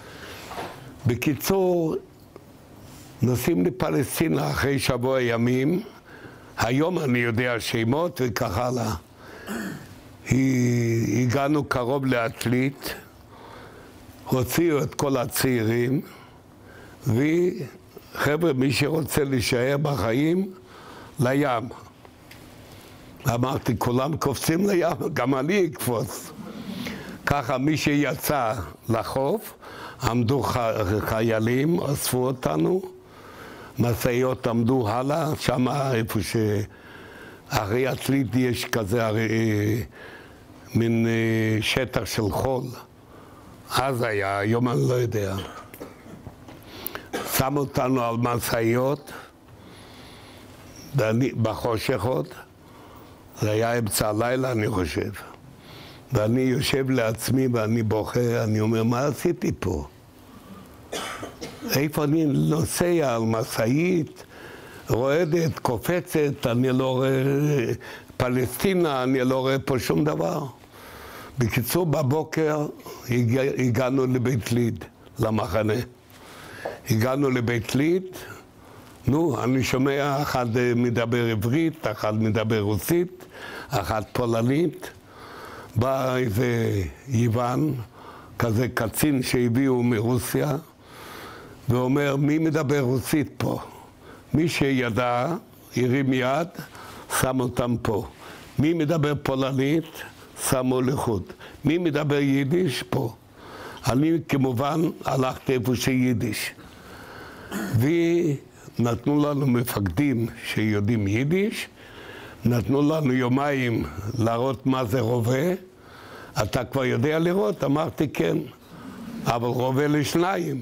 בקיצור, נוסעים לפלסטינה אחרי שבוע ימים, היום אני יודע שמות וכך הלאה. הגענו קרוב לעתלית, הוציאו את כל הצעירים, וחבר'ה, מי שרוצה להישאר בחיים, לים. אמרתי, כולם קופצים לים, גם אני אקפוץ. ככה מי שיצא לחוף, עמדו חיילים, אספו אותנו, משאיות עמדו הלאה, שם איפה אחרי עתלית יש כזה מין שטח של חול. אז היה, היום אני לא יודע. שמו אותנו על משאיות, בחושך עוד, זה היה אמצע הלילה אני חושב. ואני יושב לעצמי ואני בוכה, אני אומר, מה עשיתי פה? איפה אני נוסע על משאית, רועדת, קופצת, אני לא רואה פלסטינה, אני לא רואה פה שום דבר. בקיצור, בבוקר הגענו לבית ליד, למחנה. הגענו לבית ליד, אני שומע, אחד מדבר עברית, אחד מדבר רוסית, אחד פולנית. בא איזה יוון, כזה קצין שהביאו מרוסיה, ואומר, מי מדבר רוסית פה? מי שידע, הרים יד, שם אותם פה. מי מדבר פולנית, שמו לחוד. מי מדבר יידיש, פה. אני כמובן הלכתי איפה שיידיש. ונתנו לנו מפקדים שיודעים יידיש, נתנו לנו יומיים להראות מה זה רובה. אתה כבר יודע לראות? אמרתי כן, אבל רובה לשניים.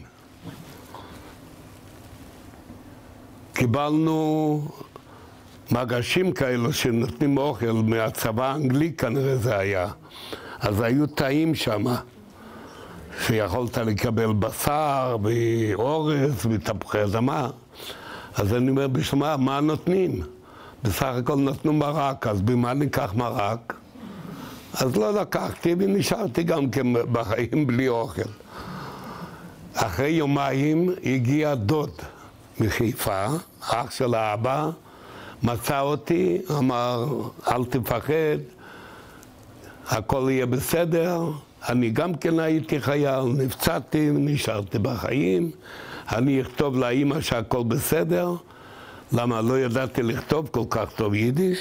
קיבלנו מגשים כאלו שנותנים אוכל מהצבא האנגלי, כנראה זה היה. אז היו תאים שם, שיכולת לקבל בשר ואורז ותפוחי אדמה. אז אני אומר, בשביל מה נותנים? בסך הכל נתנו מרק, אז במה ניקח מרק? אז לא לקחתי ונשארתי גם כן בחיים בלי אוכל. אחרי יומיים הגיע דוד מחיפה, אח של האבא, מצא אותי, אמר, אל תפחד, הכל יהיה בסדר. אני גם כן הייתי חייל, נפצעתי, נשארתי בחיים, אני אכתוב לאמא שהכל בסדר, למה לא ידעתי לכתוב כל כך טוב יידיש,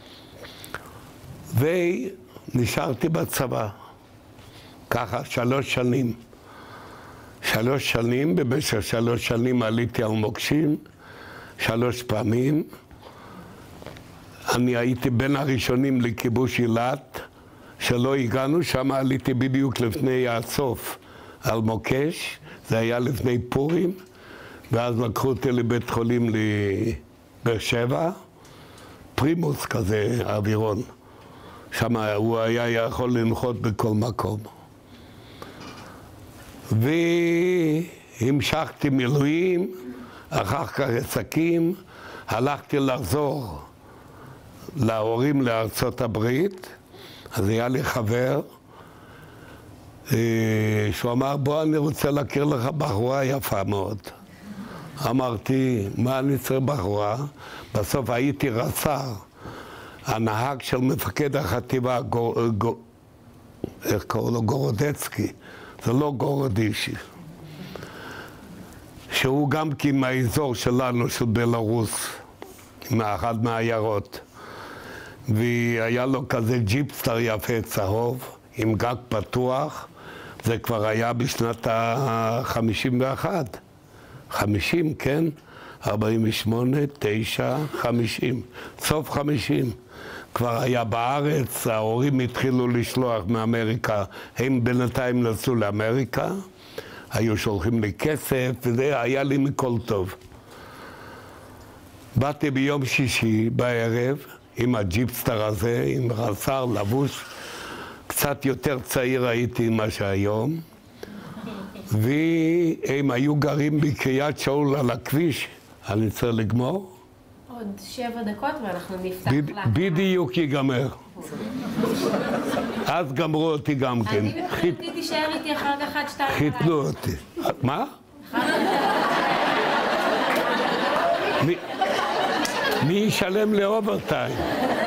ונשארתי בצבא. ככה 3 שנים. 3 שנים, במשך 3 שנים עליתי על מוקשים, 3 פעמים. אני הייתי בין הראשונים לכיבוש אילת, שלא הגענו, שם עליתי בדיוק לפני הסוף על מוקש, זה היה לפני פורים, ואז לקחו אותי לבית חולים לבאר שבע, פרימוס כזה, אווירון. שם הוא היה יכול לנחות בכל מקום. והמשכתי מילואים, אחר כך עסקים, הלכתי לחזור להורים לארצות הברית, אז היה לי חבר, שהוא אמר, בוא אני רוצה להכיר לך בחורה יפה מאוד. אמרתי, מה אני צריך בחורה? בסוף הייתי רס"ר, הנהג של מפקד החטיבה, איך קוראים לו? גורודצקי, זה לא גורודישי, שהוא גם כי מהאזור שלנו, של בלרוס, מאחד מהעיירות. והיה לו כזה ג'יפסטר יפה צהוב, עם גג פתוח, זה כבר היה בשנת ה-51. 50, כן? 48, 9, 50. סוף 50. כבר היה בארץ, ההורים התחילו לשלוח מאמריקה, הם בינתיים נסעו לאמריקה, היו שולחים לי כסף, וזה היה לי מכל טוב. באתי ביום שישי בערב, עם הג'יפסטר הזה, עם רס"ר לבוש, קצת יותר צעיר הייתי ממה שהיום, והם היו גרים בקריית שאול על הכביש. אני צריך לגמור? עוד 7 דקות ואנחנו נפתח לך. בדיוק ייגמר. אז גמרו אותי גם כן. אני מבחינתי תישאר איתי אחר כך עד 2:00. חיתנו אותי. מה? מי ישלם לאוברטיים?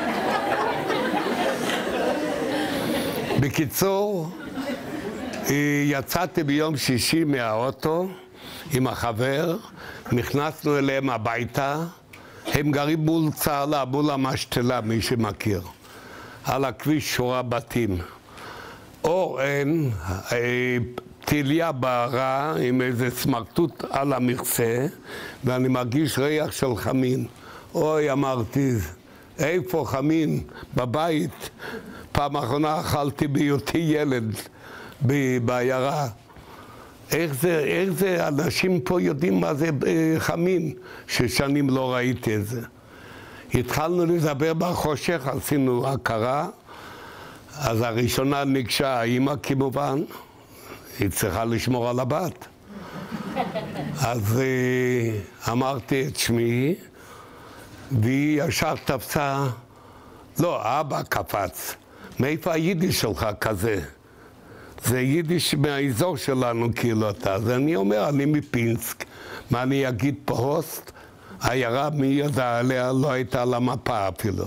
בקיצור, יצאתי ביום שישי מהאוטו עם החבר, נכנסנו אליהם הביתה, הם גרים מול צהלה, מול המשתלה, מי שמכיר. על הכביש שורה בתים. אור אין, תיליה בערה עם איזה סמרטוט על המכסה, ואני מרגיש ריח של חמין. אוי, אמרתי, איפה חמין? בבית. פעם אחרונה אכלתי בהיותי ילד בעיירה. איך זה אנשים פה יודעים מה זה חמין, ששנים לא ראיתי את זה. התחלנו לדבר בחושך, עשינו הכרה, אז הראשונה ניגשה האמא כמובן, היא צריכה לשמור על הבת. אז אמרתי את שמי, והיא ישר תפסה, לא, אבא קפץ, מאיפה היידיש שלך כזה? זה יידיש מהאזור שלנו כאילו אתה. אז אני אומר, אני מפינסק, מה אני אגיד פוסט? העיירה מי ידע עליה לא הייתה על המפה אפילו.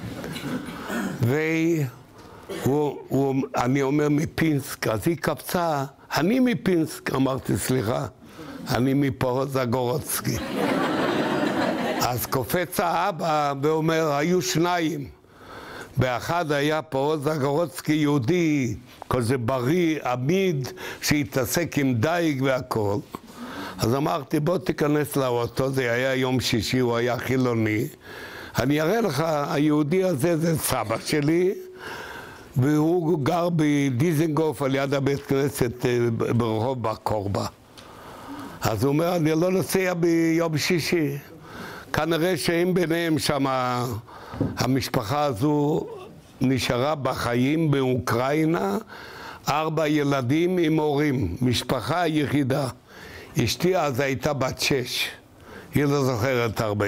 ואני אומר מפינסק, אז היא קפצה, אני מפינסק, אמרתי סליחה, אני מפה זגורוצקי. אז קופץ האבא ואומר, היו 2. באחד היה פה זגורוצקי יהודי, כזה בריא, עמיד, שהתעסק עם דייג והכל. אז אמרתי, בוא תיכנס לאוטו, זה היה יום שישי, הוא היה חילוני. אני אראה לך, היהודי הזה זה סבא שלי, והוא גר בדיזנגוף על יד הבית כנסת ברחוב בר כורבא. אז הוא אומר, אני לא נוסע ביום שישי. כנראה שהם ביניהם שם, המשפחה הזו נשארה בחיים באוקראינה, 4 ילדים עם הורים, משפחה יחידה. אשתי אז הייתה בת 6, היא לא זוכרת הרבה.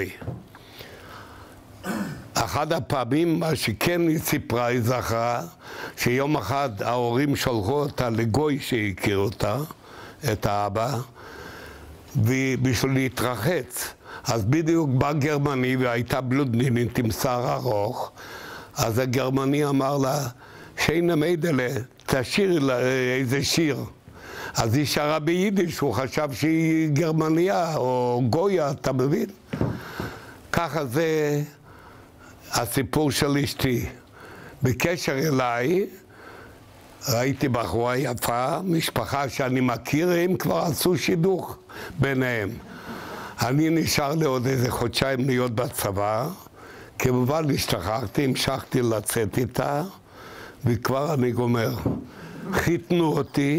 אחד הפעמים, מה שכן היא סיפרה, היא זכרה, שיום אחד ההורים שלחו אותה לגוי שהכיר אותה, את האבא, ובשביל להתרחץ. אז בדיוק בא גרמני והייתה בלודנינית עם שיער ארוך, אז הגרמני אמר לה, שינה מיידלה, תשאירי לה איזה שיר. אז היא שרה ביידיש, הוא חשב שהיא גרמניה או גויה, אתה מבין? ככה זה הסיפור של אשתי. בקשר אליי, ראיתי בחורה יפה, משפחה שאני מכיר, הם כבר עשו שידוך ביניהם. אני נשאר לעוד איזה חודשיים להיות בצבא, כמובן השתחררתי, המשכתי לצאת איתה, וכבר אני גומר. חיתנו אותי,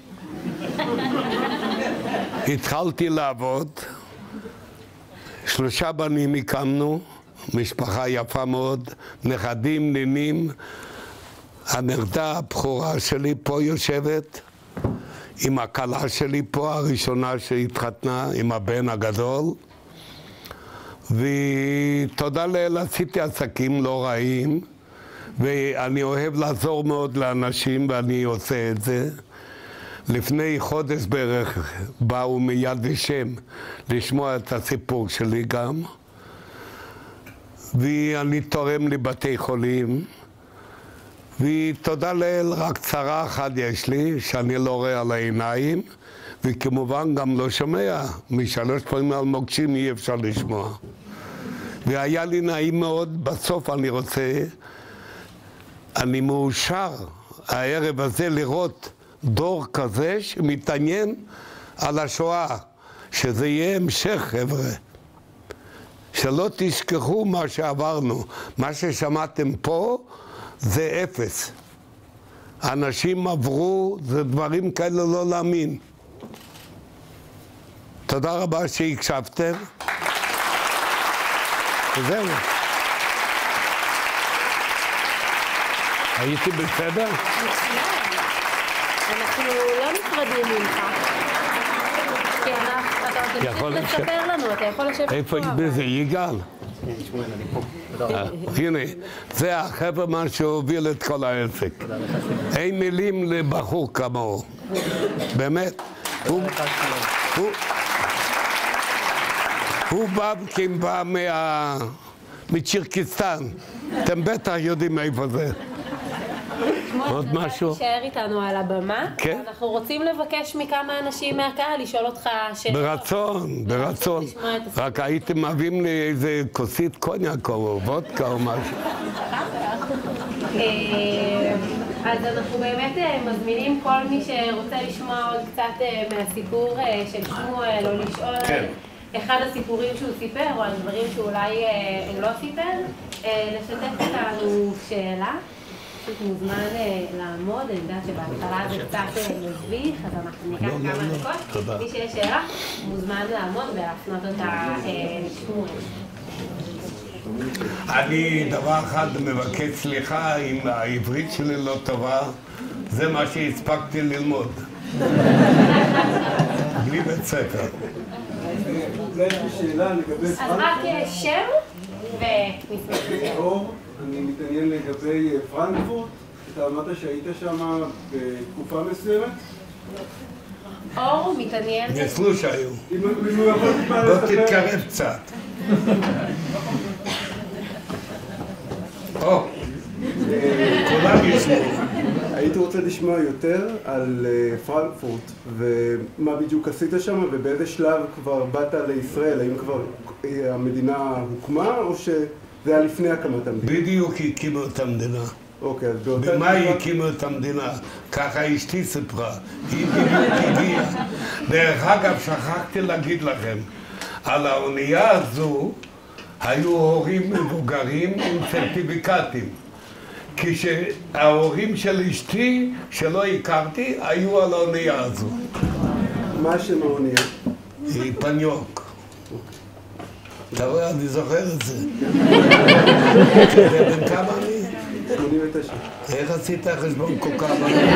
התחלתי לעבוד, 3 בנים הקמנו, משפחה יפה מאוד, נכדים, נינים. הנכדה הבכורה שלי פה יושבת, עם הכלה שלי פה, הראשונה שהתחתנה, עם הבן הגדול. ותודה לאל, עשיתי עסקים לא רעים, ואני אוהב לעזור מאוד לאנשים, ואני עושה את זה. לפני חודש בערך באו מיד ושם לשמוע את הסיפור שלי גם, ואני תורם לבתי חולים, ותודה לאל, רק צרה אחת יש לי, שאני לא רואה על העיניים, וכמובן גם לא שומע. 3 פעמים על מוקשים אי אפשר לשמוע. והיה לי נעים מאוד, בסוף אני מאושר הערב הזה לראות דור כזה שמתעניין על השואה, שזה יהיה המשך, חבר'ה. שלא תשכחו מה שעברנו. מה ששמעתם פה זה 0. אנשים עברו, זה דברים כאלה לא להאמין. תודה רבה שהקשבתם. וזהו. הייתי בסדר? אנחנו לא נפרדים ממך. כי אתה תמשיך לספר לנו, אתה יכול לשבת פה. איפה זה יגאל? הנה, זה החבר'ה מה שהוביל את כל העסק. אין מילים לבחור כמוהו. באמת. הוא בא מצ'רקיסטן. אתם בטח יודעים איפה זה. עוד משהו? תישאר איתנו על הבמה. כן. אנחנו רוצים לבקש מכמה אנשים מהקהל לשאול אותך שאלות. ברצון, ברצון. רק הייתם מביאים לי איזה כוסית קוניאק או וודקה או משהו. אז אנחנו באמת מזמינים כל מי שרוצה לשמוע עוד קצת מהסיפור של שמואל, או לשאול אחד הסיפורים שהוא סיפר, או הדברים שאולי לא סיפר, לשתף אותנו שאלה. פשוט מוזמן לעמוד, אני יודעת שבהתחלה זה קצת מביך, אז אנחנו ניקח כמה דקות. מי שיש שאלה, מוזמן לעמוד ולהפנות אותה לשמואל. אני דבר אחד מבקש סליחה אם העברית שלי לא טובה, זה מה שהספקתי ללמוד. בלי בית ספר. אולי יש לי שאלה לגבי אז רק שם ומסמך. אור, אני מתעניין לגבי פרנקפורט. אתה אמרת שהיית שם בתקופה מסוימת? אור מתעניין. יסלו שהיו. אם הוא יכול טיפה בוא לספר... תתקרב קצת. כולם ישמעו. הייתי רוצה לשמוע יותר על פרנקפורט ומה בדיוק עשית שם ובאיזה שלב כבר באת לישראל, האם כבר המדינה הוקמה או שזה היה לפני הקמת המדינה? בדיוק הקימו את המדינה. אוקיי, אז באותה... במה הקימו את המדינה? ככה אשתי סיפרה. היא בדיוק הגיעה. דרך אגב, שכחתי להגיד לכם, על האונייה הזו היו הורים מבוגרים עם סרטיפיקטים. כשההורים של אשתי, שלא הכרתי, היו על האונייה הזו. מה השם האונייה? היא פניוק. אתה רואה, אני זוכר את זה. בן כמה אני? 89. איך עשית חשבון כל כך?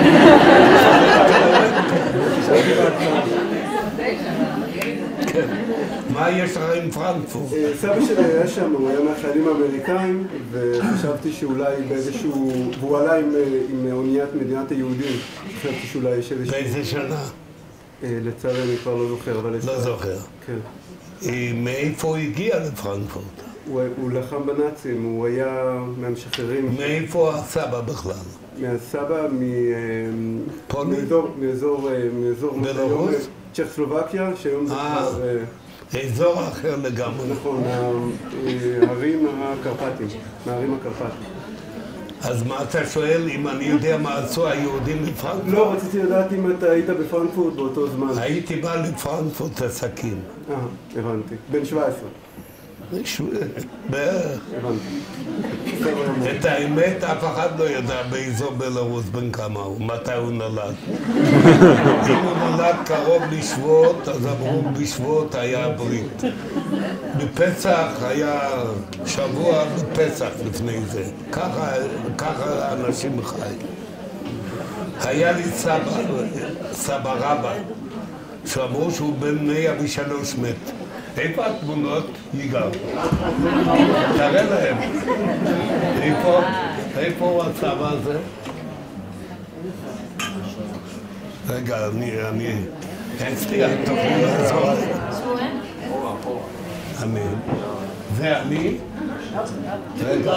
מה יש לך עם פרנקפורט? סבא שלי היה שם, הוא היה מהחיילים האמריקאים וחשבתי שאולי באיזשהו... והוא עלה עם אוניית מדינת היהודים. חשבתי שאולי יש איזשהו... באיזה שנה? לצערי אני כבר לא זוכר, אבל... לא זוכר. כן. מאיפה הוא הגיע לפרנקפורט? הוא לחם בנאצים, הוא היה מהמשחררים. מאיפה הסבא בכלל? מהסבא מאזור בלרוס? צ'כוסלובקיה, שהיום זה כבר... אזור אחר לגמרי. נכון, מהערים הקרפטיים. אז מה אתה שואל, אם אני יודע מה עשו היהודים בפרנקפורט? לא, רציתי לדעת אם אתה היית בפרנקפורט באותו זמן. הייתי בא לפרנקפורט עסקים. הבנתי. בן 17. בערך. הבנתי. את האמת, אף אחד לא ידע באזור בלרוס בן כמה הוא, מתי הוא נולד. אם הוא נולד קרוב לשבועות, אז אמרו בשבועות היה ברית. בפסח היה שבוע בפסח לפני זה. ככה האנשים חיים. היה לי סבא רבא, שאמרו שהוא בן 103 מת. איפה התמונות? יגאל. תראה להם. איפה הוא הסבא הזה? רגע, אני... אצלי, תוכלי לעזור. שמואל? זה אני? רגע.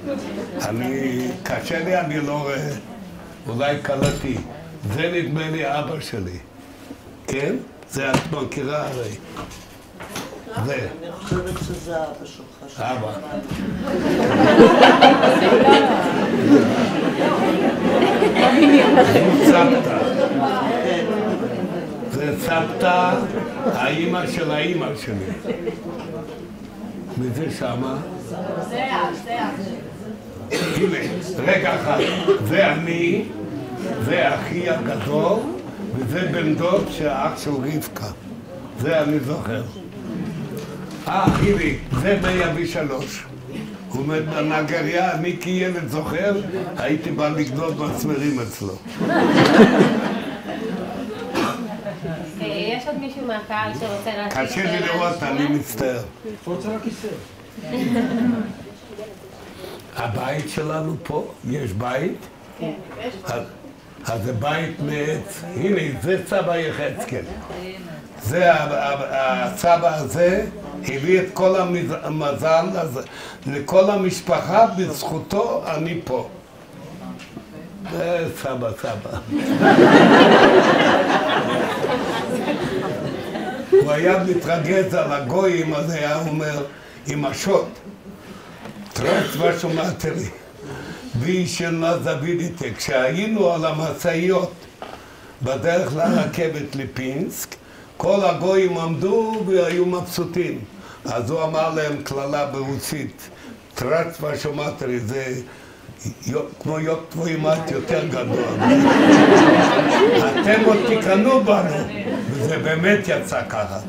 קשה לי, אני לא רואה. אולי קלטי. זה נדמה לי אבא שלי. כן? זה את מכירה הרי. זה. אני חושבת שזה אבא שלך. אבא. סבתא. זה סבתא, האימא של האימא שלי. מי זה שמה? זה אח. הנה, רגע אחד. זה אני, זה אחי הגדול, וזה בן דוד שהאח של רבקה. זה אני זוכר. הנה, זה 103. הוא אומר, בנגריה, אני כילד זוכר, הייתי בא לגדול מסמרים אצלו. יש עוד מישהו מהקהל שרוצה להציג? קשה לי לראות, אני מצטער. תפוץ על הכיסא. הבית שלנו פה, יש בית? כן, יש. אז זה בית מעץ. הנה, זה סבא יחזקאל. זה הסבא הזה הביא את כל המזל לכל המשפחה, בזכותו אני פה. זה סבא. הוא היה מתרגז על הגויים, אז היה אומר, עם השוט, טרץ ושומעתרי, וישנה זבידיתה. כשהיינו על המשאיות בדרך לרכבת לפינסק, כל הגויים עמדו והיו מבסוטים. אז הוא אמר להם כללה ברוסית, טרץ ושומעתרי, זה כמו יוק תבוימת יותר גדול. אתם עוד תקנו בנו, וזה באמת יצא ככה.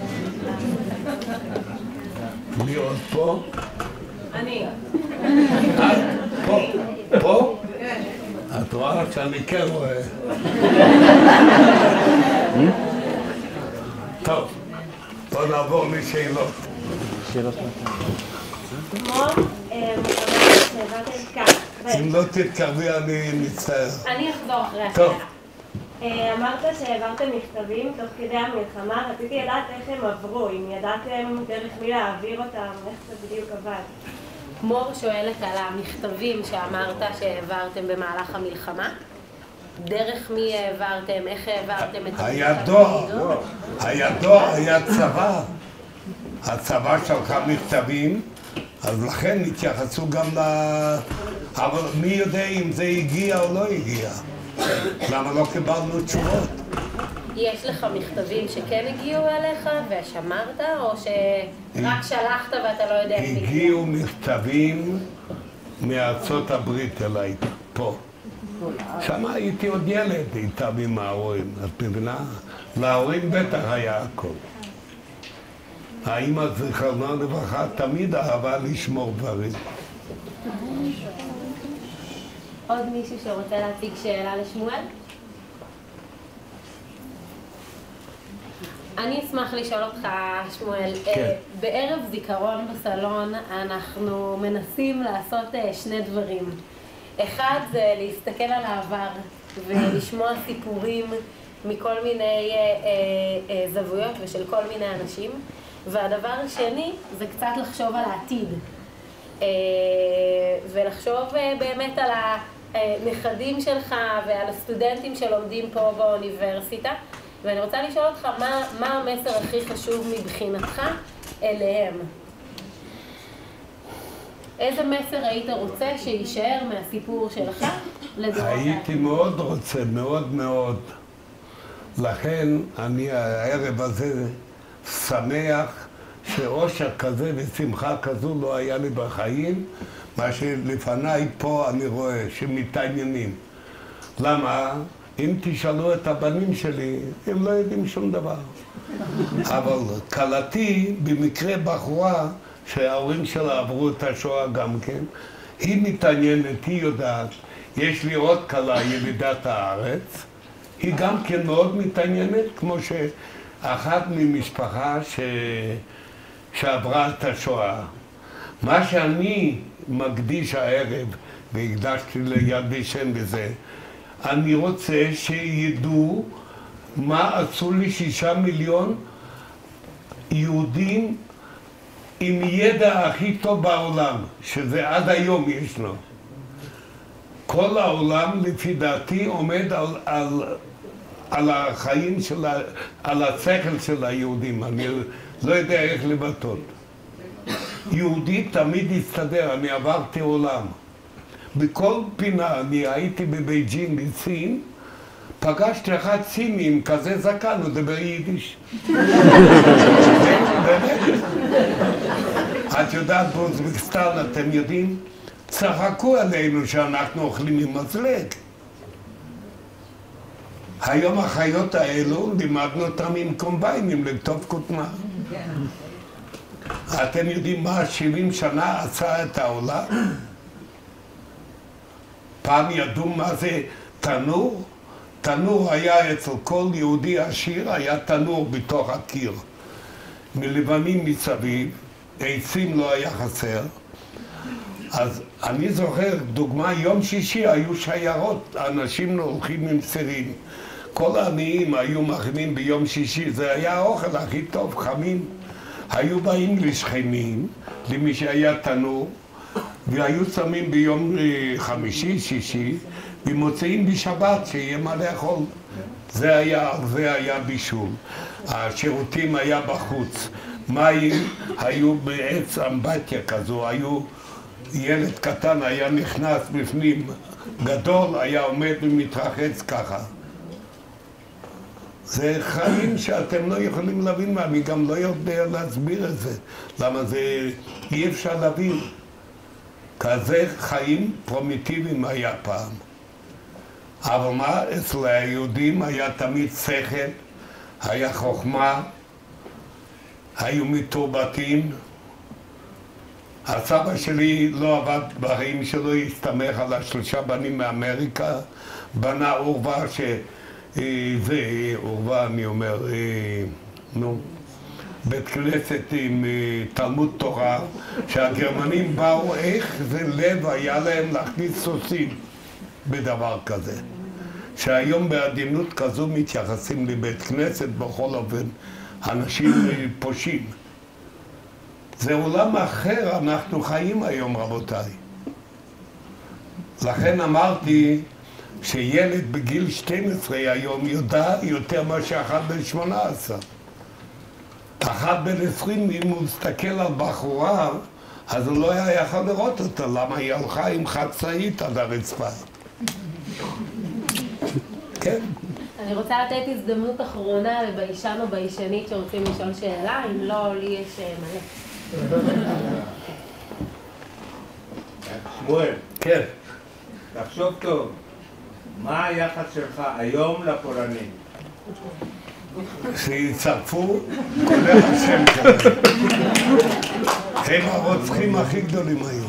מי עוד פה? אני. פה? את רואה שאני כן רואה. טוב, בוא נעבור לשאלות. אם לא תתקרבי אני מצטער. אני אחזור אחרי טוב. השאלה. אמרת שהעברתם מכתבים תוך כדי המלחמה, רציתי לדעת איך הם עברו, אם ידעתם דרך מי להעביר אותם, איך זה בדיוק עבד. מור שואלת על המכתבים שאמרת שהעברתם במהלך המלחמה. דרך מי העברתם, איך העברתם את היה דואר, היה צבא. הצבא שלך מכתבים, אז לכן התייחסו גם אבל מי יודע אם זה הגיע או לא הגיע? למה לא קיבלנו תשובות? יש לך מכתבים שכן הגיעו אליך ושמרת, או שרק שלחת ואתה לא יודע איך הגיע? הגיעו מכתבים מארצות הברית אליי, פה. שם הייתי עוד ילד איתם עם ההורים, את מבינה? להורים בטח היה הכל. האמא זיכרונה לברכה תמיד אהבה לשמור דברים. עוד מישהו שרוצה להציג שאלה לשמואל? אני אשמח לשאול אותך, שמואל, בערב זיכרון בסלון אנחנו מנסים לעשות שני דברים. אחד זה להסתכל על העבר ולשמוע סיפורים מכל מיני זוויות ושל כל מיני אנשים. והדבר השני זה קצת לחשוב על העתיד. ולחשוב באמת על הנכדים שלך ועל הסטודנטים שלומדים פה באוניברסיטה. ואני רוצה לשאול אותך, מה המסר הכי חשוב מבחינתך אליהם? איזה מסר היית רוצה שישאר מהסיפור שלך לדורות? הייתי מאוד רוצה, מאוד מאוד. לכן אני הערב הזה שמח שאושר כזה ושמחה כזו לא היה לי בחיים, מה שלפניי פה אני רואה שמתעניינים. למה? אם תשאלו את הבנים שלי, הם לא יודעים שום דבר. אבל כלתי במקרה בחורה שההורים שלה עברו את השואה גם כן, היא מתעניינת, היא יודעת. יש לי עוד כלה ילידת הארץ, היא גם כן מאוד מתעניינת, כמו שאחת ממשפחה שעברה את השואה. מה שאני מקדיש הערב, והקדשתי ליד ושם בזה, אני רוצה שידעו מה עשו לי 6 מיליון יהודים עם ידע הכי טוב בעולם, שזה עד היום ישנו. כל העולם, לפי דעתי, עומד על החיים של, על השכל של היהודים. אני לא יודע איך לבטאות. יהודי תמיד הסתדר, אני עברתי עולם. בכל פינה, אני הייתי בבייג'ין, בסין, פגשתי אחד סיני עם כזה זקן, הוא דבר יידיש. באמת. את יודעת, באוזבקיסטן, אתם יודעים? צחקו עלינו שאנחנו אוכלים עם מזלג. היום החיות האלו, לימדנו אותם עם קומביינים לכתוב כותנה. אתם יודעים מה 70 שנה עשה את העולם? פעם ידעו מה זה תנור? תנור היה אצל כל יהודי עשיר, היה תנור בתוך הקיר. מלבנים מסביב, עצים לא היה חסר. אז אני זוכר, דוגמה, יום שישי היו שיירות, אנשים הולכים עם סירים. כל העניים היו מכינים ביום שישי, זה היה האוכל הכי טוב, חמים. היו באים לשכנים, למי שהיה תנור, והיו שמים ביום חמישי, שישי, ומוצאים בשבת שיהיה מה לאכול. זה היה בישול. השירותים היה בחוץ. מים היו בעץ אמבטיה כזו, ילד קטן היה נכנס בפנים, גדול היה עומד ומתרחץ ככה. זה חיים שאתם לא יכולים להבין, ואני גם לא יודע להסביר את זה. למה זה אי אפשר להבין. כזה חיים פרימיטיביים היה פעם. אבל מה? אצל היהודים היה תמיד שכל, היה חוכמה, היו מתורבתים. הסבא שלי לא עבד בחיים שלו, הסתמך על 3 בנים מאמריקה, בנה עורבה זה עורבה, אני אומר, בית כנסת עם תלמוד תורה, שהגרמנים באו, איך זה לב היה להם להכניס סוסים בדבר כזה. שהיום בעדינות כזו מתייחסים לבית כנסת, בכל אופן, אנשים פושעים. זה עולם אחר, אנחנו חיים היום, רבותיי. לכן אמרתי שילד בגיל 12 היום יודע יותר מאשר אחד בן 18. אחד בן 20, אם הוא מסתכל על בחורה, אז הוא לא היה יכול לראות אותה, למה היא הלכה עם חצאית עד הרצפה. כן. אני רוצה לתת הזדמנות אחרונה לביישן או ביישנית שרוצים לשאול שאלה, אם לא, לי יש מלא. שמואל, כן. תחשוב טוב, מה היחס שלך היום לפולנים? שיצרפו, כולל השם שלהם. הם הרוצחים הכי גדולים היום.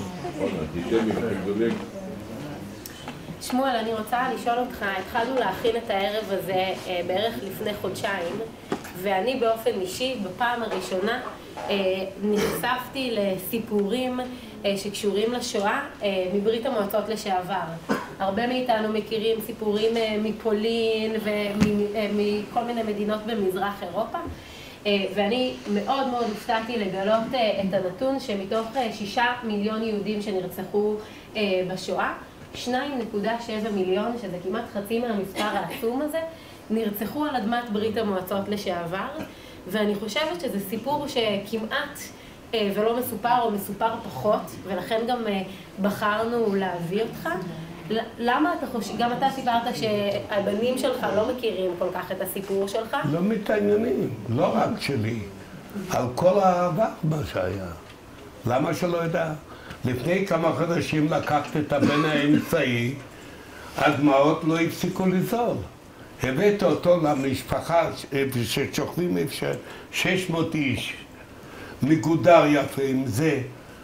שמואל, אני רוצה לשאול אותך, התחלנו להכין את הערב הזה בערך לפני חודשיים, ואני באופן אישי, בפעם הראשונה, נחשפתי לסיפורים שקשורים לשואה מברית המועצות לשעבר. הרבה מאיתנו מכירים סיפורים מפולין ומכל מיני מדינות במזרח אירופה, ואני מאוד מאוד הופתעתי לגלות את הנתון שמתוך 6 מיליון יהודים שנרצחו בשואה, 2.7 מיליון, שזה כמעט חצי מהמספר העצום הזה, נרצחו על אדמת ברית המועצות לשעבר, ואני חושבת שזה סיפור שכמעט ולא מסופר או מסופר פחות, ולכן גם בחרנו להביא אותך. למה אתה חושב, גם אתה סיפרת שהבנים שלך לא מכירים כל כך את הסיפור שלך? לא מתעניינים, לא רק שלי, על כל העבר מה שהיה. למה שלא יודע? לפני כמה חודשים לקחת את הבן האמצעי, הדמעות לא הפסיקו לזול. הבאת אותו למשפחה ששוכבים 600 איש, מגודר יפה עם זה.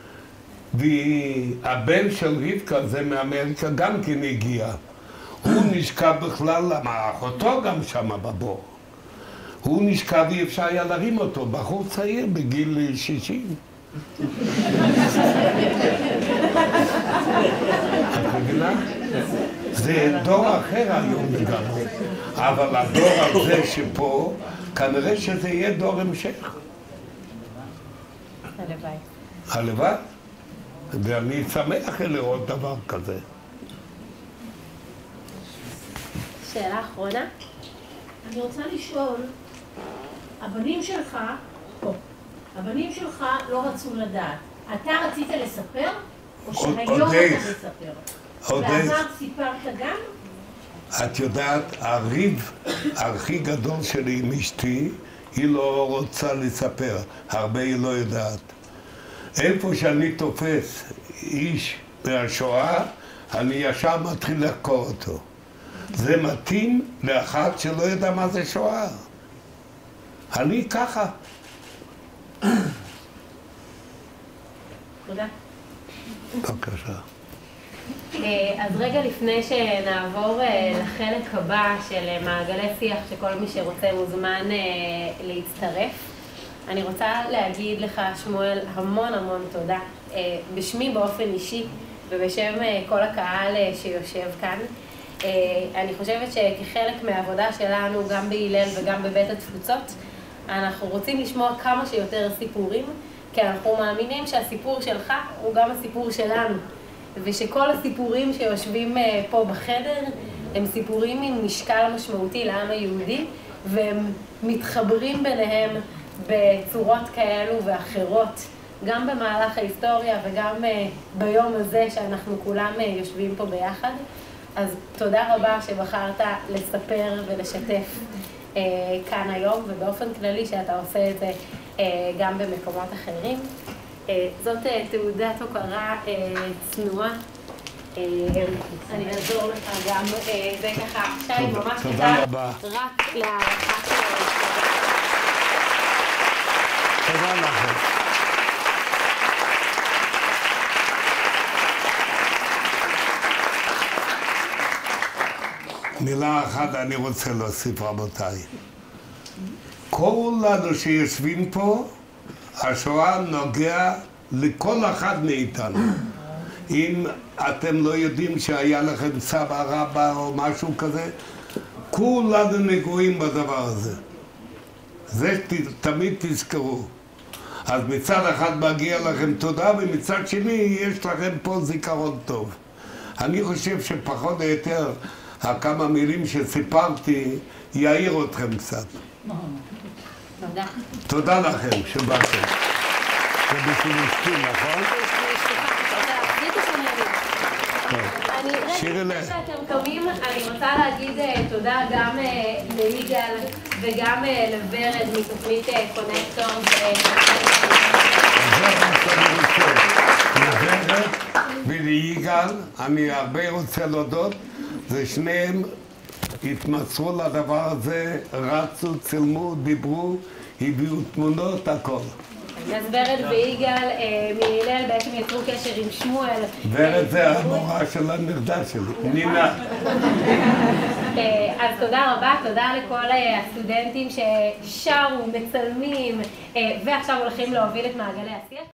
והבן של רבקה, זה מאמריקה, גם כן הגיע. הוא נשכב בכלל, למה אחותו גם שמה בבור. הוא נשכב ואי אפשר היה להרים אותו, בחור צעיר בגיל 60. את מבינה? זה דור אחר היום לגמרי, אבל הדור הזה שפה, כנראה שזה יהיה דור המשך. הלוואי. הלוואי? ואני שמח לראות דבר כזה. שאלה אחרונה? אני רוצה לשאול, הבנים שלך לא רצו לדעת. אתה רצית לספר, או שהיום אתה מספר? ועבר סיפרת גם? את יודעת, הריב הכי גדול שלי עם אשתי, היא לא רוצה לספר, הרבה היא לא יודעת. איפה שאני תופס איש מהשואה, אני ישר מתחיל לחקור אותו. זה מתאים לאחד שלא יודע מה זה שואה. אני ככה. תודה. בבקשה. אז רגע לפני שנעבור לחלק הבא של מעגלי שיח, שכל מי שרוצה מוזמן להצטרף, אני רוצה להגיד לך, שמואל, המון המון תודה. בשמי באופן אישי ובשם כל הקהל שיושב כאן. אני חושבת שכחלק מהעבודה שלנו, גם בהילל וגם בבית התפוצות, אנחנו רוצים לשמוע כמה שיותר סיפורים, כי אנחנו מאמינים שהסיפור שלך הוא גם הסיפור שלנו. ושכל הסיפורים שיושבים פה בחדר הם סיפורים עם משקל משמעותי לעם היהודי, והם מתחברים ביניהם בצורות כאלו ואחרות, גם במהלך ההיסטוריה וגם ביום הזה שאנחנו כולם יושבים פה ביחד. אז תודה רבה שבחרת לספר ולשתף כאן היום, ובאופן כללי שאתה עושה את זה גם במקומות אחרים. זאת תעודת הוקרה צנועה. אני אעזור לך גם, זה ככה, שי ממש תודה רבה. רק להערכת תודה לכם. מילה אחת אני רוצה להוסיף, רבותיי. כולנו שיושבים פה, השואה נוגע לכל אחד מאיתנו. אם אתם לא יודעים שהיה לכם סבא רבא או משהו כזה, כולנו נגועים בדבר הזה. זה תמיד תזכרו. אז מצד אחד מגיע לכם תודה, ומצד שני יש לכם פה זיכרון טוב. אני חושב שפחות או יותר הכמה מילים שסיפרתי יעיר אתכם קצת. תודה. תודה לכם שבאתם. זה בשביל אשתי, נכון? רגע, לפני שאתם קמים, אני רוצה להגיד תודה גם ליגאל וגם לוורד מתוכנית קונקטור. לוורד וליגאל, אני הרבה רוצה להודות, ושניהם התמסרו לדבר הזה, רצו, צילמו, דיברו, הביאו תמונות, הכל. אז ורד ויגאל מהילל בעצם יצרו קשר עם שמואל. ורד זה המורה של הנכדה שלי, נינה. אז תודה רבה, תודה לכל הסטודנטים ששרו, מצלמים, ועכשיו הולכים להוביל את מעגלי השיח.